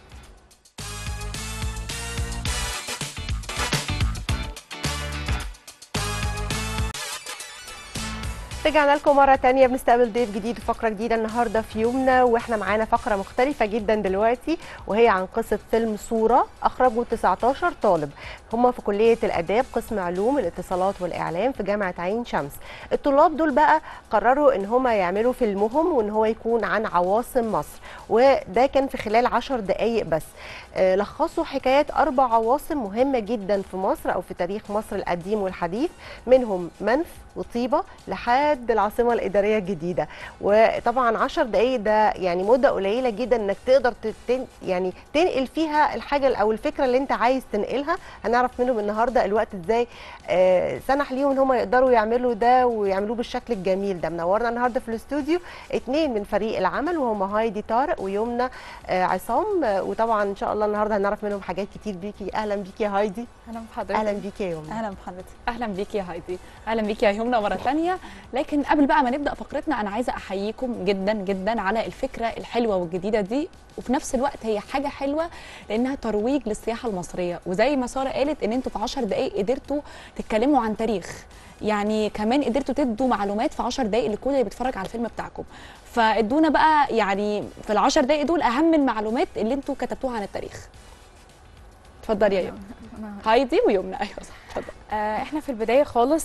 رجعنا لكم مرة تانية، بنستقبل ضيف جديد وفقرة جديدة النهاردة في يومنا، واحنا معانا فقرة مختلفة جدا دلوقتي، وهي عن قصة فيلم صورة أخرجوا تسعتاشر طالب هم في كلية الآداب قسم علوم الاتصالات والإعلام في جامعة عين شمس. الطلاب دول بقى قرروا إن هم يعملوا فيلمهم وإن هو يكون عن عواصم مصر، وده كان في خلال عشر دقايق بس. آه لخصوا حكايات أربع عواصم مهمة جدا في مصر أو في تاريخ مصر القديم والحديث، منهم منف وطيبة لحد العاصمة الإدارية الجديدة. وطبعا عشر دقايق ده يعني مدة قليلة جدا انك تقدر تن يعني تنقل فيها الحاجة او الفكرة اللي انت عايز تنقلها. هنعرف منهم النهاردة الوقت ازاي آه سنح ليهم ان هم يقدروا يعملوا ده ويعملوه بالشكل الجميل ده. منورنا النهاردة في الاستوديو اتنين من فريق العمل، وهم هايدي طارق ويمنى آه عصام. آه وطبعا ان شاء الله النهاردة هنعرف منهم حاجات كتير بيكي. اهلا بيكي يا هايدي. اهلا بحضرتك. اهلا بيكي يا يمنى. اهلا بحضرتك. اهلا بيكي يا هايدي. اهلا بيكي يا يمنى مرة ثانية. لكن قبل بقى ما نبدا فقرتنا انا عايزه احييكم جدا جدا على الفكره الحلوه والجديده دي، وفي نفس الوقت هي حاجه حلوه لانها ترويج للسياحه المصريه. وزي ما ساره قالت ان انتوا في عشر دقائق قدرتوا تتكلموا عن تاريخ، يعني كمان قدرتوا تدوا معلومات في عشر دقائق لكل اللي بيتفرج على الفيلم بتاعكم. فادونا بقى يعني في العشر دقائق دول اهم المعلومات اللي انتوا كتبتوها عن التاريخ. اتفضلي يا يمنى. هايدي ويمنى. ايوه صح، اتفضل. احنا في البدايه خالص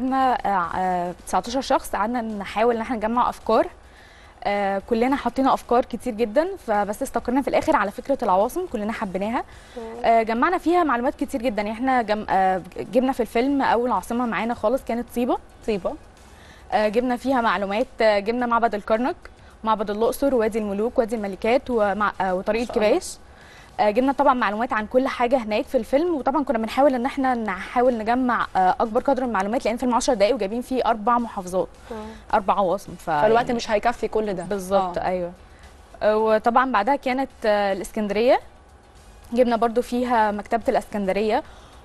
قعدنا تسعتاشر شخص، قعدنا نحاول ان احنا نجمع افكار. كلنا حطينا افكار كتير جدا، فبس استقرنا في الاخر على فكره العواصم كلنا حبيناها. جمعنا فيها معلومات كتير جدا. يعني احنا جم... جبنا في الفيلم اول عاصمه معانا خالص كانت طيبه. طيبه جبنا فيها معلومات، جبنا معبد الكرنك، معبد الاقصر، وادي الملوك، وادي الملكات، ومع... وطريق الكباش. جبنا طبعا معلومات عن كل حاجه هناك في الفيلم، وطبعا كنا بنحاول ان احنا نحاول نجمع اكبر قدر من المعلومات، لان فيلم عشر دقائق وجايبين فيه اربع محافظات اربع عواصم، ف... فالوقت يعني مش هيكفي كل ده بالظبط. ايوه. وطبعا بعدها كانت الاسكندريه، جبنا برضو فيها مكتبه الاسكندريه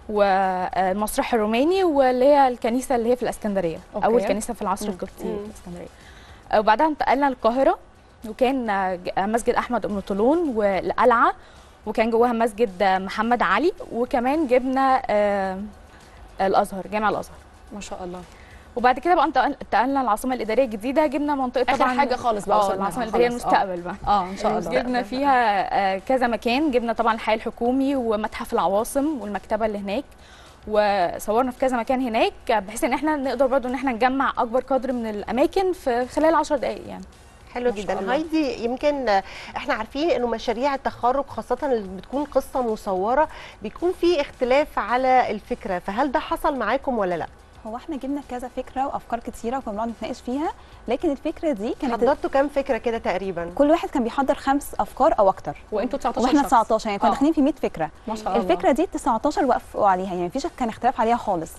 والمسرح الروماني، واللي هي الكنيسه اللي هي في الاسكندريه. أوكي. اول كنيسه في العصر القبطي في الاسكندريه. وبعدها انتقلنا القاهره، وكان مسجد احمد ام طولون والقلعه، وكان جواها مسجد محمد علي، وكمان جبنا آه الازهر، جامع الازهر. ما شاء الله. وبعد كده بقى انتقلنا العاصمه الاداريه الجديده، جبنا منطقه طبعا اخر حاجه خالص بقى اه العاصمه الاداريه المستقبل بقى اه ان شاء الله. جبنا فيها آه كذا مكان، جبنا طبعا الحي الحكومي ومتحف العواصم والمكتبه اللي هناك، وصورنا في كذا مكان هناك، بحيث ان احنا نقدر برضو ان احنا نجمع اكبر قدر من الاماكن في خلال عشر دقائق يعني. حلو جدا. هايدي، يمكن احنا عارفين انه مشاريع التخرج خاصه اللي بتكون قصه مصوره بيكون في اختلاف على الفكره، فهل ده حصل معاكم ولا لا؟ هو احنا جبنا كذا فكره وافكار كتيره وكنا بنقعد نتناقش فيها، لكن الفكره دي كانت حضرتوا كام فكره كده تقريبا؟ كل واحد كان بيحضر خمس افكار او اكتر، وانتوا تسعتاشر واحنا تسعتاشر، يعني كنا داخلين في مية فكره. ما شاء الله. الفكره دي تسعتاشر وافقوا عليها، يعني مفيش كان اختلاف عليها خالص.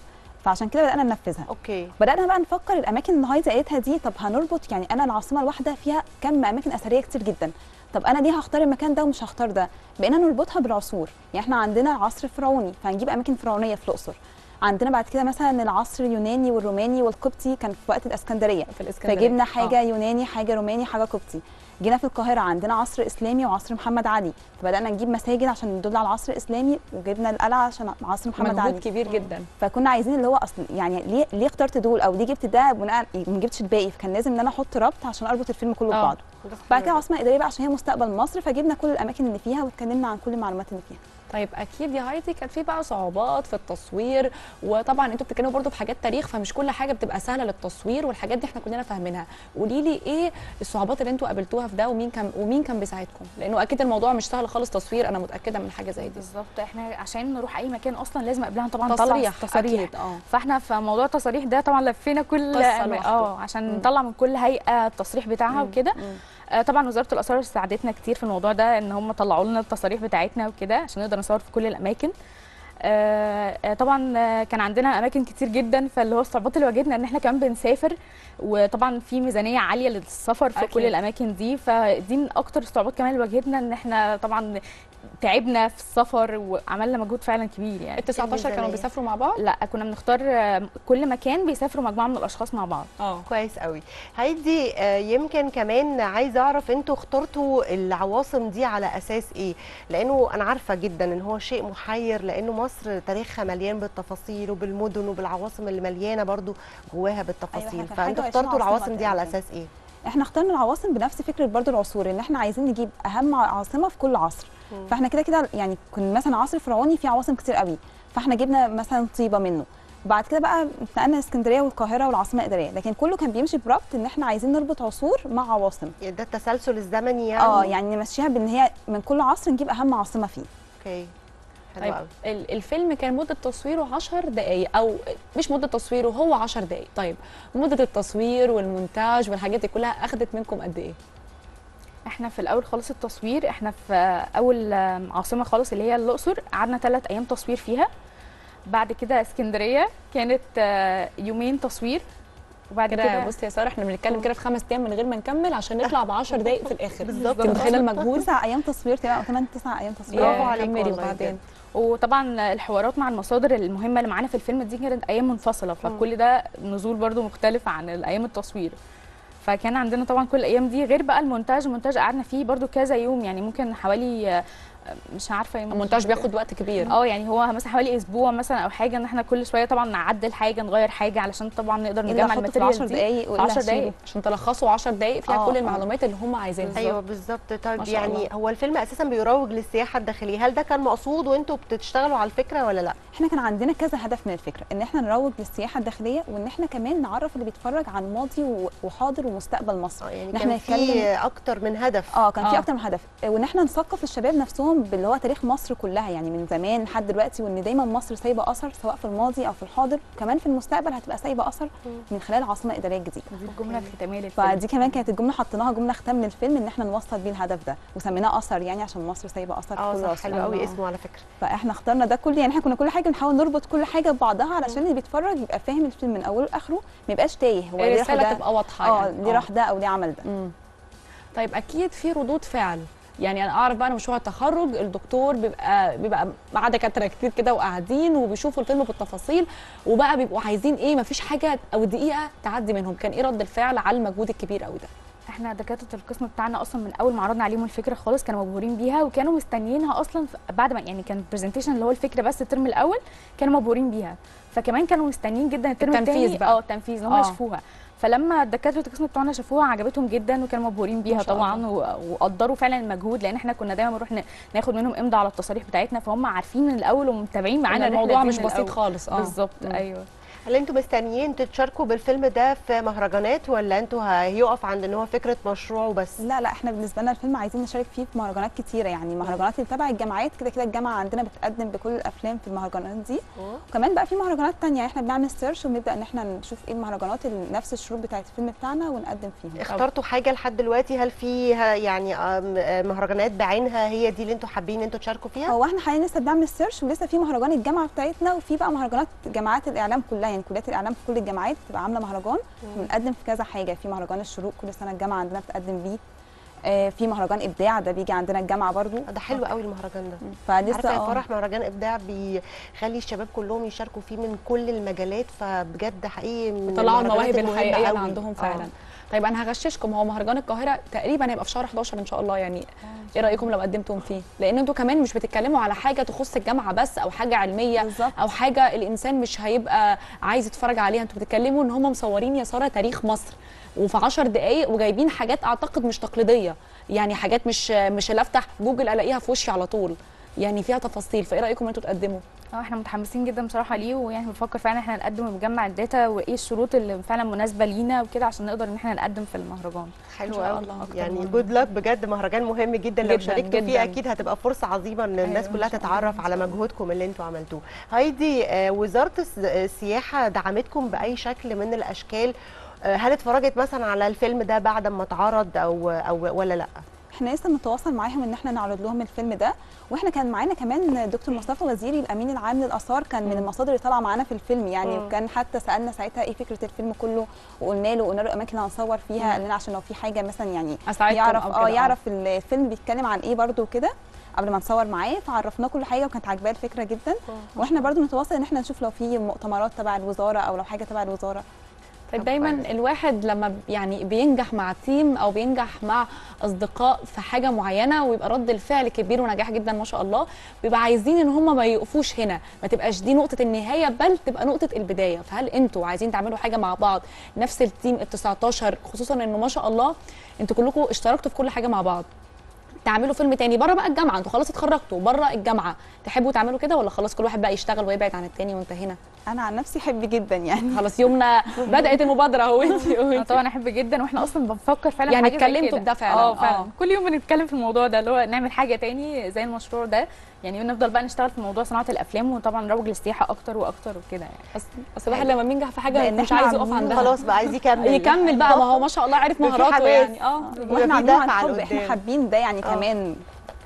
فعشان كده بدانا ننفذها. اوكي. بدانا بقى نفكر الاماكن اللي هايدي قالتها دي، طب هنربط يعني انا العاصمه الواحده فيها كم اماكن اثريه كتير جدا، طب انا ليه هختار المكان ده ومش هختار ده؟ بقينا نربطها بالعصور، يعني احنا عندنا عصر فرعوني فهنجيب اماكن فرعونيه في الاقصر، عندنا بعد كده مثلا العصر اليوناني والروماني والقبطي كان في وقت الاسكندريه، في الاسكندريه فجبنا حاجه آه. يوناني، حاجه روماني، حاجه قبطي. جينا في القاهره عندنا عصر اسلامي وعصر محمد علي، فبدانا نجيب مساجد عشان ندل على العصر الاسلامي، وجبنا القلعه عشان عصر محمد علي. مجهود كبير جدا. فكنا عايزين اللي هو اصلا يعني ليه ليه اخترت دول او ليه جبت ده بناء ما جبتش الباقي، فكان لازم ان انا احط ربط عشان اربط الفيلم كله ببعضه. بعد كده عاصمه اداريه بقى عشان هي مستقبل مصر، فجبنا كل الاماكن اللي فيها واتكلمنا عن كل المعلومات اللي فيها. طيب اكيد يا هايدي كان في بقى صعوبات في التصوير، وطبعا انتوا بتتكلموا برضو في حاجات تاريخ، فمش كل حاجه بتبقى سهله للتصوير والحاجات دي احنا كلنا فاهمينها. قولي لي ايه الصعوبات اللي انتوا قابلتوها في ده، ومين كان ومين كان بيساعدكم؟ لانه اكيد الموضوع مش سهل خالص تصوير، انا متاكده من حاجه زي دي. بالظبط، احنا عشان نروح اي مكان اصلا لازم قبلها طبعا تصريح تصاريح. اه فاحنا في موضوع التصاريح ده طبعا لفينا كل اه عشان مم. نطلع من كل هيئه التصريح بتاعها وكده. طبعا وزاره الاثار ساعدتنا كتير في الموضوع ده، ان هم طلعوا لنا التصاريح بتاعتنا وكده عشان نقدر نصور في كل الاماكن. طبعا كان عندنا اماكن كتير جدا، فاللي هو الصعوبات اللي واجهتنا ان احنا كمان بنسافر، وطبعا في ميزانيه عاليه للسفر في أكيد. كل الاماكن دي، فدي من اكتر الصعوبات كمان اللي واجهتنا، ان احنا طبعا تعبنا في السفر وعملنا مجهود فعلا كبير. يعني ال تسعتاشر كانوا بيسافروا مع بعض؟ لا، كنا بنختار كل مكان بيسافروا مجموعه من الاشخاص مع بعض. اه كويس قوي. هايدي يمكن كمان عايزه اعرف انتوا اخترتوا العواصم دي على اساس ايه؟ لانه انا عارفه جدا ان هو شيء محير، لانه مصر تاريخها مليان بالتفاصيل وبالمدن وبالعواصم اللي مليانه برضو جواها بالتفاصيل. أيوة، فانتوا اخترتوا العواصم دي على اساس ايه؟ احنا اخترنا العواصم بنفس فكره برضو العصور، ان احنا عايزين نجيب اهم عاصمه في كل عصر. مم. فاحنا كده كده يعني كنا مثلا عصر فرعوني فيه عواصم كتير قوي، فاحنا جبنا مثلا طيبه منه. بعد كده بقى اتنقلنا اسكندريه والقاهره والعاصمه الاداريه، لكن كله كان بيمشي بربط ان احنا عايزين نربط عصور مع عواصم. ده التسلسل الزمني يعني؟ اه يعني نمشيها بان هي من كل عصر نجيب اهم عاصمه فيه. اوكي. طيب الفيلم كان مده تصويره عشر دقائق، او مش مده تصويره هو عشر دقائق، طيب مده التصوير والمونتاج والحاجات دي كلها اخذت منكم قد ايه؟ احنا في الاول خالص التصوير، احنا في اول عاصمه خالص اللي هي الاقصر قعدنا ثلاث ايام تصوير فيها. بعد كده اسكندريه كانت يومين تصوير. وبعد كده بصي يا ساره احنا بنتكلم كده في خمس ايام من غير ما نكمل عشان نطلع ب عشر دقائق في الاخر. بالظبط. انت متخيله المجهود؟ تسع ايام تصوير تقريبا او ثمان تسع ايام تصوير. برافو عليكم. وبعدين وطبعا الحوارات مع المصادر المهمه اللي معانا في الفيلم دي كانت ايام منفصله، فكل ده نزول برده مختلف عن الايام التصوير. فكان عندنا طبعا كل الايام دي، غير بقى المونتاج. المونتاج قعدنا فيه برده كذا يوم، يعني ممكن حوالي مش عارفه المونتاج بياخد وقت كبير. اه يعني هو مثلا حوالي اسبوع مثلا او حاجه، ان احنا كل شويه طبعا نعدل حاجه نغير حاجه علشان طبعا نقدر نجمع الماتيريال دي. عشر دقائق عشر دقائق عشان تلخصوا عشر دقائق فيها كل المعلومات اللي هم عايزينها. ايوه بالظبط. طيب يعني هو الفيلم اساسا بيروج للسياحه الداخليه، هل ده كان مقصود وانتوا بتشتغلوا على الفكره ولا لا؟ احنا كان عندنا كذا هدف من الفكره، ان احنا نروج للسياحه الداخليه، وان احنا كمان نعرف اللي بيتفرج عن ماضي وحاضر ومستقبل مصر. يعني كان في اكتر من هدف. اه كان في اكتر من هدف، وان احنا نثقف الشباب نفسهم باللي هو تاريخ مصر كلها، يعني من زمان لحد دلوقتي، وان دايما مصر سايبه اثر سواء في الماضي او في الحاضر، وكمان في المستقبل هتبقى سايبه اثر من خلال العاصمه الاداريه الجديده. دي الجمله الختاميه للفيلم. فدي كمان كانت الجمله حطيناها جمله ختام للفيلم، ان احنا نوصل بيه الهدف ده، وسميناه اثر يعني عشان مصر سايبه اثر في كل اه حلو قوي اسمه على فكره. فاحنا اخترنا ده كله، يعني احنا كنا كل حاجه بنحاول نربط كل حاجه ببعضها علشان اللي بيتفرج يبقى فاهم الفيلم من اوله لاخره، ما يبقاش تايه هو ليه الرساله تبقى واضحه. اه يعني. ليه راح ده او ليه عمل ده. مم. طيب اكيد في ردود فعل، يعني انا اعرف بقى انا مشروع التخرج الدكتور بيبقى بيبقى مع دكاتره كتير كده وقاعدين وبيشوفوا الفيلم بالتفاصيل، وبقى بيبقوا عايزين ايه، مفيش حاجه او دقيقه تعدي منهم. كان ايه رد الفعل على المجهود الكبير قوي ده؟ احنا دكاتره القسم بتاعنا اصلا من اول ما عرضنا عليهم الفكره خالص كانوا مبهورين بيها، وكانوا مستنيينها اصلا بعد ما يعني كان البرزنتيشن اللي هو الفكره بس الترم الاول كانوا مبهورين بيها، فكمان كانوا مستنيين جدا الترم الثاني اه التنفيذ ان هم يشوفوها. فلما دكاتره القسم بتوعنا شافوها عجبتهم جدا وكانوا مبهورين بيها طبعا، وقدروا فعلا المجهود، لان احنا كنا دايما بنروح ناخد منهم امضاء على التصاريح بتاعتنا، فهم عارفين من الاول ومتابعين معانا الموضوع مش بسيط خالص. اه بالظبط. ايوه. هل انتوا مستنيين تتشاركوا بالفيلم ده في مهرجانات، ولا انتوا هيقف عند ان هو فكره مشروع وبس؟ لا لا احنا بالنسبه لنا الفيلم عايزين نشارك فيه في مهرجانات كتيره، يعني مهرجانات اللي تبع الجامعات، كده كده الجامعه عندنا بتقدم بكل الافلام في المهرجانات دي. أوه. وكمان بقى في مهرجانات ثانيه، يعني احنا بنعمل سيرش وبنبدا ان احنا نشوف ايه المهرجانات اللي نفس الشروط بتاعه الفيلم بتاعنا ونقدم فيها. اخترتوا حاجه لحد دلوقتي؟ هل في يعني مهرجانات بعينها هي دي اللي انتوا حابين انتوا تشاركوا فيها؟ هو احنا حاليا لسه بنعمل سيرش، ولسه في مهرجان الجامعه بتاعتنا، وفي بقى مهرجانات جامعات الاعلام كلها، يعني كليات الاعلام في كل الجامعات بتبقى عامله مهرجان، بنقدم في كذا حاجه. في مهرجان الشروق كل سنه الجامعه عندنا بتقدم بيه، آه في مهرجان ابداع ده بيجي عندنا الجامعه برضو. ده حلو قوي المهرجان ده. فلسه عارفه يا فرح مهرجان ابداع بيخلي الشباب كلهم يشاركوا فيه من كل المجالات، فبجد حقيقي من طلعوا المواهب الحقيقيه اللي قوي. عندهم فعلا. طيب انا هغششكم، هو مهرجان القاهره تقريبا هيبقى في شهر حداشر ان شاء الله، يعني ايه رايكم لو قدمتم فيه؟ لان انتوا كمان مش بتتكلموا على حاجه تخص الجامعه بس او حاجه علميه بالزبط. او حاجه الانسان مش هيبقى عايز يتفرج عليها، انتوا بتتكلموا ان هم مصورين يا ساره تاريخ مصر وفي عشر دقائق وجايبين حاجات اعتقد مش تقليديه، يعني حاجات مش مش اللي افتح جوجل الاقيها في وشي على طول، يعني فيها تفاصيل. فايه رايكم انتوا تقدموا؟ اه احنا متحمسين جدا بصراحه ليه، ويعني بنفكر فعلا احنا نقدم ونجمع الداتا وايه الشروط اللي فعلا مناسبه لينا وكده عشان نقدر ان احنا نقدم في المهرجان. حلو قوي يعني جود لك بجد، مهرجان مهم جدا, جداً لو شاركتوا فيه اكيد هتبقى فرصه عظيمه ان الناس أيوة كلها تتعرف على مجهودكم اللي انتوا عملتوه. هايدي، وزاره السياحه دعمتكم باي شكل من الاشكال؟ هل اتفرجت مثلا على الفيلم ده بعد ما اتعرض او او ولا لا؟ احنا لسه بنتواصل معاهم ان احنا نعرض لهم الفيلم ده، واحنا كان معانا كمان دكتور مصطفى وزيري الامين العام للاثار، كان من المصادر اللي طالعه معانا في الفيلم يعني، وكان حتى سالنا ساعتها ايه فكره الفيلم كله، وقلنا له قلنا له الاماكن اللي هنصور فيها، قال لنا عشان لو في حاجه مثلا يعني يعرف اه يعرف الفيلم بيتكلم عن ايه برده وكده قبل ما نصور معاه، فعرفناه كل حاجه وكانت عاجباه الفكره جدا. واحنا برده نتواصل ان احنا نشوف لو في مؤتمرات تبع الوزاره او لو حاجه تبع الوزاره. دايما الواحد لما يعني بينجح مع تيم او بينجح مع اصدقاء في حاجه معينه ويبقى رد الفعل كبير ونجاح جدا ما شاء الله، بيبقى عايزين ان هم ما يقفوش هنا، ما تبقاش دي نقطه النهايه بل تبقى نقطه البدايه. فهل انتوا عايزين تعملوا حاجه مع بعض نفس التيم ال تسعتاشر، خصوصا انه ما شاء الله انتوا كلكم اشتركتوا في كل حاجه مع بعض، تعملوا فيلم تاني بره بقى الجامعه، انتوا خلاص اتخرجتوا بره الجامعه، تحبوا تعملوا كده ولا خلاص كل واحد بقى يشتغل ويبعد عن التاني وانتهينا؟ انا عن نفسي احب جدا يعني. خلاص يومنا بدات المبادره اهو. انت طبعا احب جدا، واحنا اصلا بنفكر فعلا يعني اتكلمتوا بده فعلا. اه فعلا أوه. كل يوم بنتكلم في الموضوع ده اللي هو نعمل حاجه تاني زي المشروع ده، يعني نفضل بقى نشتغل في موضوع صناعه الافلام وطبعا نروج للسياحه اكتر واكتر وكده يعني. بس بس الواحد لما بينجح في حاجه مش عايز يقف عندها، خلاص بقى عايز يكمل يكمل بقى، ما هو ما شاء الله عارف مهاراته يعني. اه واحنا عندنا حب، احنا حابين ده يعني أوه. كمان.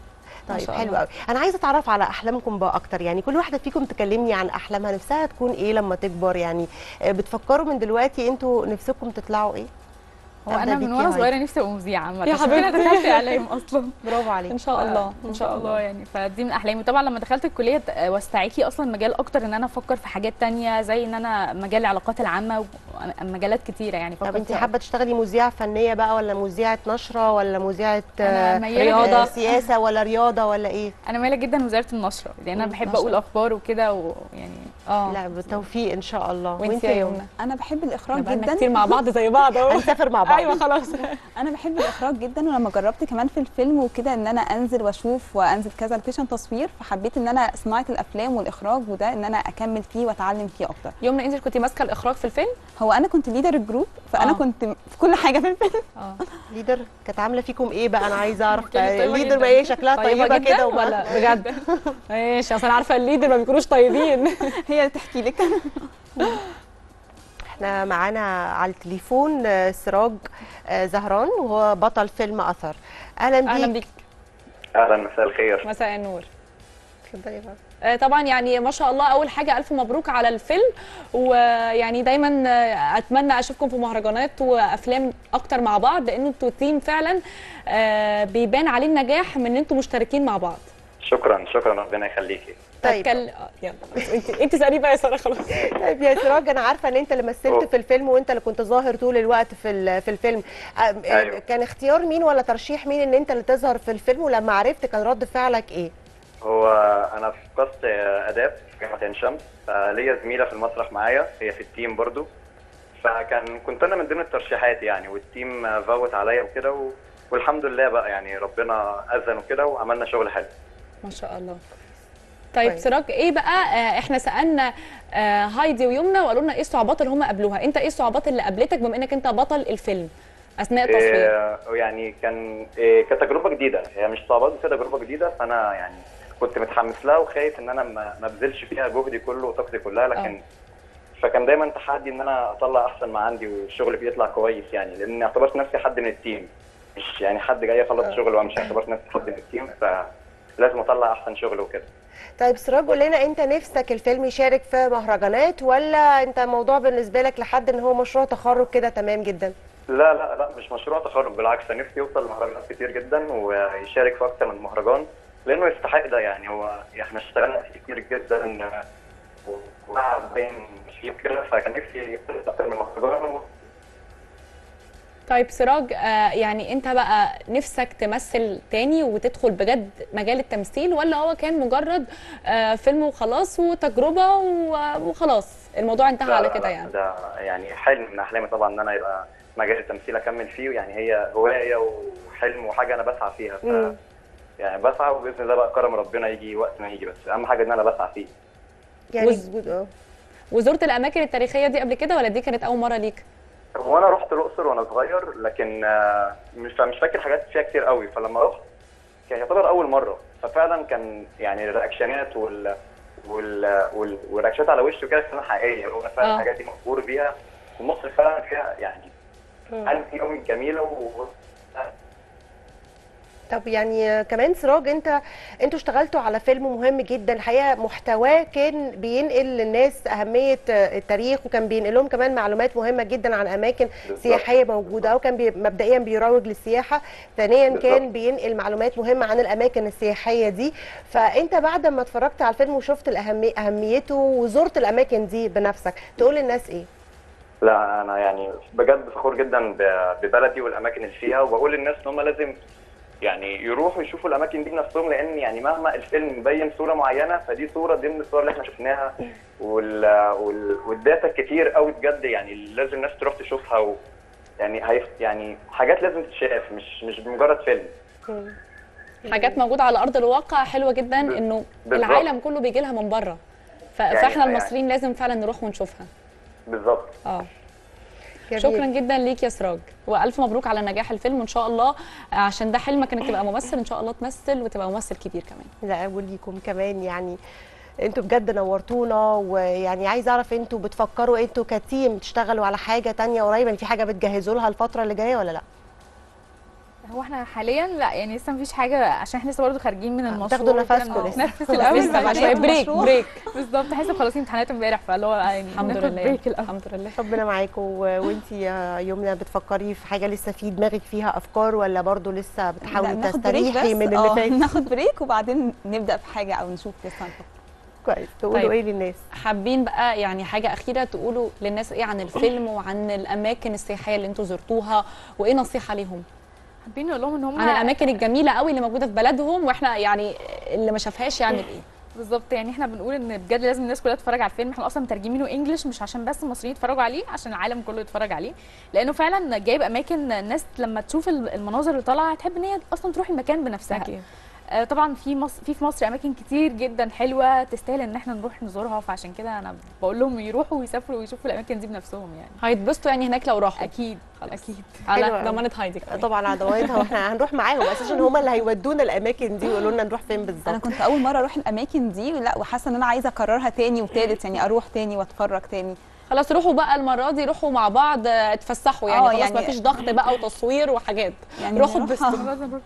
طيب حلو قوي. انا عايزه اتعرف على احلامكم بقى اكتر، يعني كل واحده فيكم تكلمني عن احلامها، نفسها تكون ايه لما تكبر، يعني بتفكروا من دلوقتي انتوا نفسكم تطلعوا ايه؟ هو انا من وانا صغيره نفسي ابقى مذيعه يا حبيبتي، انا دخلت اعلام اصلا. برافو عليك. ان شاء الله ان شاء الله يعني، فدي من احلامي. طبعا لما دخلت الكليه وسعت لي اصلا مجال اكتر ان انا افكر في حاجات ثانيه زي ان انا مجال العلاقات العامه ومجالات كتيره يعني. طب انت حابه تشتغلي مذيعه فنيه بقى ولا مذيعه نشره ولا مذيعه رياضه سياسه ولا رياضه ولا ايه؟ انا مايله جدا وزاره النشره لان انا بحب اقول اخبار وكده ويعني اه لا بالتوفيق ان شاء الله. وانت يا يمنى؟ انا بحب الاخراج جدا، كتير مع بعض زي بعض اهو، هنسافر مع بعض. ايوه خلاص. انا بحب الاخراج جدا، ولما جربت كمان في الفيلم وكده ان انا انزل واشوف وانزل كذا لوكيشن تصوير، فحبيت ان انا صناعه الافلام والاخراج وده ان انا اكمل فيه واتعلم فيه اكتر. يومنا انت كنت ماسكه الاخراج في الفيلم؟ هو انا كنت ليدر الجروب، فانا آه. كنت في كل حاجه في الفيلم. اه ليدر كانت عامله فيكم ايه بقى؟ انا عايزه اعرف. ليدر ما ايه شكلها طيبه, طيبة كده ولا بجد؟ ماشي، اصل انا عارفه الليدر ما بيكونوش طيبين. هي اللي تحكي لك. احنا معانا على التليفون سراج زهران وهو بطل فيلم اثر. اهلا بيك. اهلا بيك. اهلا، مساء الخير. مساء النور. اتفضلي بقى. آه طبعا يعني ما شاء الله، اول حاجه الف مبروك على الفيلم، ويعني دايما اتمنى اشوفكم في مهرجانات وافلام اكتر مع بعض، لان انتوا تيم فعلا آه بيبان عليه النجاح من ان انتوا مشتركين مع بعض. شكرا شكرا، ربنا يخليكي. طيب كل... يلا انت انت سالي بقى يا ساره خلاص. طيب يا سراج، انا عارفه ان انت اللي مثلت في الفيلم وانت اللي كنت ظاهر طول الوقت في في الفيلم. أيوه. كان اختيار مين ولا ترشيح مين ان انت اللي تظهر في الفيلم، ولما عرفت كان رد فعلك ايه؟ هو انا في قسم اداب في جامعه عين شمس، فليا زميله في المسرح معايا هي في التيم برضو، فكان كنت انا من ضمن الترشيحات يعني، والتيم فوت عليا وكده و... والحمد لله بقى يعني ربنا اذن وكده وعملنا شغل حلو ما شاء الله. طيب, طيب. سراج، ايه بقى آه احنا سالنا آه هايدي ويمنى وقالوا لنا ايه الصعوبات اللي هم قابلوها، انت ايه الصعوبات اللي قابلتك بما انك انت بطل الفيلم اثناء التصوير؟ إيه يعني كان إيه كتجربه جديده، هي مش صعوبات بس تجربه جديده، فانا يعني كنت متحمس لها وخايف ان انا ما ابذلش فيها جهدي كله وطاقتي كلها، لكن أوه. فكان دايما تحدي ان انا اطلع احسن ما عندي والشغل بيطلع كويس يعني، لان اعتبرت نفسي حد من التيم، مش يعني حد جاي اخلص شغل وامشي، اعتبرت نفسي حد من التيم، ف لازم اطلع احسن شغل وكده. طيب سراج، قول لنا انت نفسك الفيلم يشارك في مهرجانات، ولا انت الموضوع بالنسبه لك لحد ان هو مشروع تخرج كده تمام جدا؟ لا لا لا مش مشروع تخرج، بالعكس انا نفسي يوصل لمهرجانات كتير جدا ويشارك في اكتر من مهرجان، لانه يستحق ده. يعني هو احنا اشتغلنا فيه كتير جدا وقعد بين فيه كده، فكان نفسي يوصل اكتر من مهرجان. طيب سراج، آه يعني انت بقى نفسك تمثل تاني وتدخل بجد مجال التمثيل، ولا هو كان مجرد آه فيلم وخلاص وتجربه وخلاص الموضوع انتهى على كده؟ يعني ده يعني حلم من احلامي طبعا ان انا يبقى مجال التمثيل اكمل فيه، يعني هي هوايه وحلم وحاجه انا بسعى فيها. ف يعني بسعى وباذن الله بقى كرم ربنا يجي وقت ما يجي، بس اهم حاجه ان انا بسعى فيه. يعني وز... وزرت الاماكن التاريخيه دي قبل كده ولا دي كانت اول مره ليك؟ هو انا رحت الاقصر وانا صغير، لكن مش مش فاكر حاجات فيها كتير قوي، فلما رحت كان يعتبر اول مره، ففعلا كان يعني الرياكشنات وال وال والرياكشنات على وشه كده كانت حقيقيه، هو فعلا الحاجات دي مقبور بيها، ومصر فعلا فيها يعني حاجات كتير قوي جميله. و طب يعني كمان سراج، انت انتوا اشتغلتوا على فيلم مهم جدا الحقيقه، محتواه كان بينقل للناس اهميه التاريخ، وكان بينقل لهم كمان معلومات مهمه جدا عن اماكن بالزبط. سياحيه موجوده، او كان بي مبدئيا بيروج للسياحه، ثانيا بالزبط. كان بينقل معلومات مهمه عن الاماكن السياحيه دي. فانت بعد ما اتفرجت على الفيلم وشفت الأهمي... اهميته وزرت الاماكن دي بنفسك، تقول للناس ايه؟ لا انا يعني بجد فخور جدا ببلدي والاماكن اللي فيها، وبقول للناس ان هم لازم يعني يروحوا يشوفوا الاماكن دي بنفسهم، لان يعني مهما الفيلم مبين صوره معينه فدي صوره ضمن الصور اللي احنا شفناها، وال... وال... والداتا كتير قوي بجد، يعني لازم الناس تروح تشوفها، و... يعني هيف... يعني حاجات لازم تتشاف، مش مش بمجرد فيلم. حاجات موجوده على ارض الواقع حلوه جدا، انه العالم كله بيجي لها من بره، ف... يعني فاحنا المصريين يعني لازم فعلا نروح ونشوفها. بالظبط. اه شكرا جدا ليك يا سراج، والف مبروك على نجاح الفيلم، وان شاء الله عشان ده حلمك انك تبقى ممثل، ان شاء الله تمثل وتبقى ممثل كبير كمان. لا وليكم كمان، يعني انتوا بجد نورتونا، ويعني عايز اعرف انتوا بتفكروا انتوا كتيم تشتغلوا على حاجه ثانيه قريبا؟ يعني في حاجه بتجهزوا لها الفتره اللي جايه ولا لا؟ هو احنا حاليا لا، يعني لسه مفيش حاجه، عشان احنا لسه برضه خارجين من المشروع، تاخدوا نفسكم لسه نفس الاول بقى شويه بريك بريك بالظبط، احنا مخلصين امتحانات امبارح، فاللي هو يعني الحمد لله الحمد لله. ربنا معاكم. وانت يا يمنى بتفكري في حاجه لسه في دماغك فيها افكار، ولا برضه لسه بتحاولي تستريحي من اللي فات؟ ناخد بريك وبعدين نبدا في حاجه او نشوف لسه هنفكر. كويس. تقولوا طيب. ايه للناس؟ حابين بقى يعني حاجه اخيره تقولوا للناس ايه عن الفيلم وعن الاماكن السياحيه اللي انتوا زرتوها، وايه نصيحه ليهم؟ حابين نقول لهم ان هم عن الاماكن الجميله قوي اللي موجوده في بلدهم، واحنا يعني اللي ما شافهاش يعمل ايه بالظبط. يعني احنا بنقول ان بجد لازم الناس كلها تتفرج على الفيلم، احنا اصلا مترجمينه انجلش مش عشان بس المصريين يتفرجوا عليه، عشان العالم كله يتفرج عليه، لانه فعلا جايب اماكن الناس لما تشوف المناظر اللي طالعه هتحب ان هي اصلا تروح المكان بنفسها. أكيد. آه طبعا في مصر في في مصر اماكن كتير جدا حلوه تستاهل ان احنا نروح نزورها، فعشان كده انا بقول لهم يروحوا ويسافروا ويشوفوا الاماكن دي بنفسهم، يعني هيتبسطوا يعني هناك لو راحوا. اكيد اكيد على ضمانه هايدي كمان. طبعا على ضمانتها، واحنا هنروح معاهم اساسا، هم اللي هيودونا الاماكن دي ويقولوا لنا نروح فين بالظبط. انا كنت اول مره اروح الاماكن دي لا، وحاسه ان انا عايزه اكررها تاني وتالت، يعني اروح تاني واتفرج تاني. خلاص روحوا بقى المره دي، روحوا مع بعض اتفسحوا، يعني خلاص يعني ما فيش ضغط بقى وتصوير وحاجات، يعني روحوا اتبسطوا.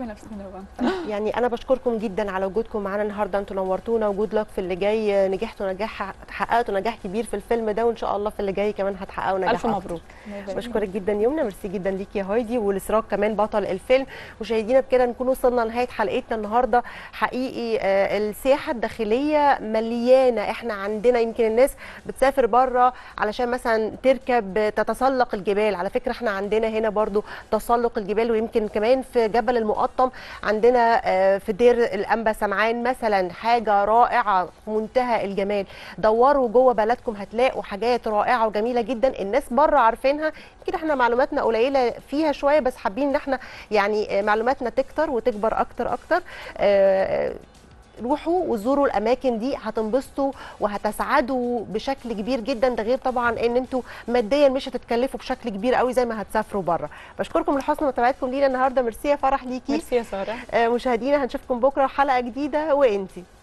يعني انا بشكركم جدا على وجودكم معانا النهارده، انتوا نورتونا، وجود لك في اللي جاي، نجحتوا نجاح حققتوا نجاح كبير في الفيلم ده، وان شاء الله في اللي جاي كمان هتحققوا نجاح. الف مبروك. بشكرك جدا يمنى، ميرسي جدا ليكي يا هايدي، ولسراج كمان بطل الفيلم. مشاهدينا بكده نكون وصلنا لنهايه حلقتنا النهارده. حقيقي آه السياحه الداخليه مليانه، احنا عندنا يمكن الناس بتسافر بره علشان مثلا تركب تتسلق الجبال، على فكره احنا عندنا هنا برضو تسلق الجبال، ويمكن كمان في جبل المقطم عندنا في دير الانبا سمعان مثلا حاجه رائعه منتهى الجمال. دوروا جوه بلدكم هتلاقوا حاجات رائعه وجميله جدا، الناس بره عارفينها، يمكن احنا معلوماتنا قليله فيها شويه، بس حابين ان احنا يعني معلوماتنا تكتر وتكبر اكتر اكتر. آه روحوا وزوروا الاماكن دي، هتنبسطوا وهتسعدوا بشكل كبير جدا، ده غير طبعا ان انتوا ماديا مش هتتكلفوا بشكل كبير قوي زي ما هتسافروا بره. بشكركم لحسن متابعتكم لينا النهارده. ميرسي يا فرح ليكي. ميرسي يا ساره. آه مشاهدينا هنشوفكم بكره حلقه جديده. وانتي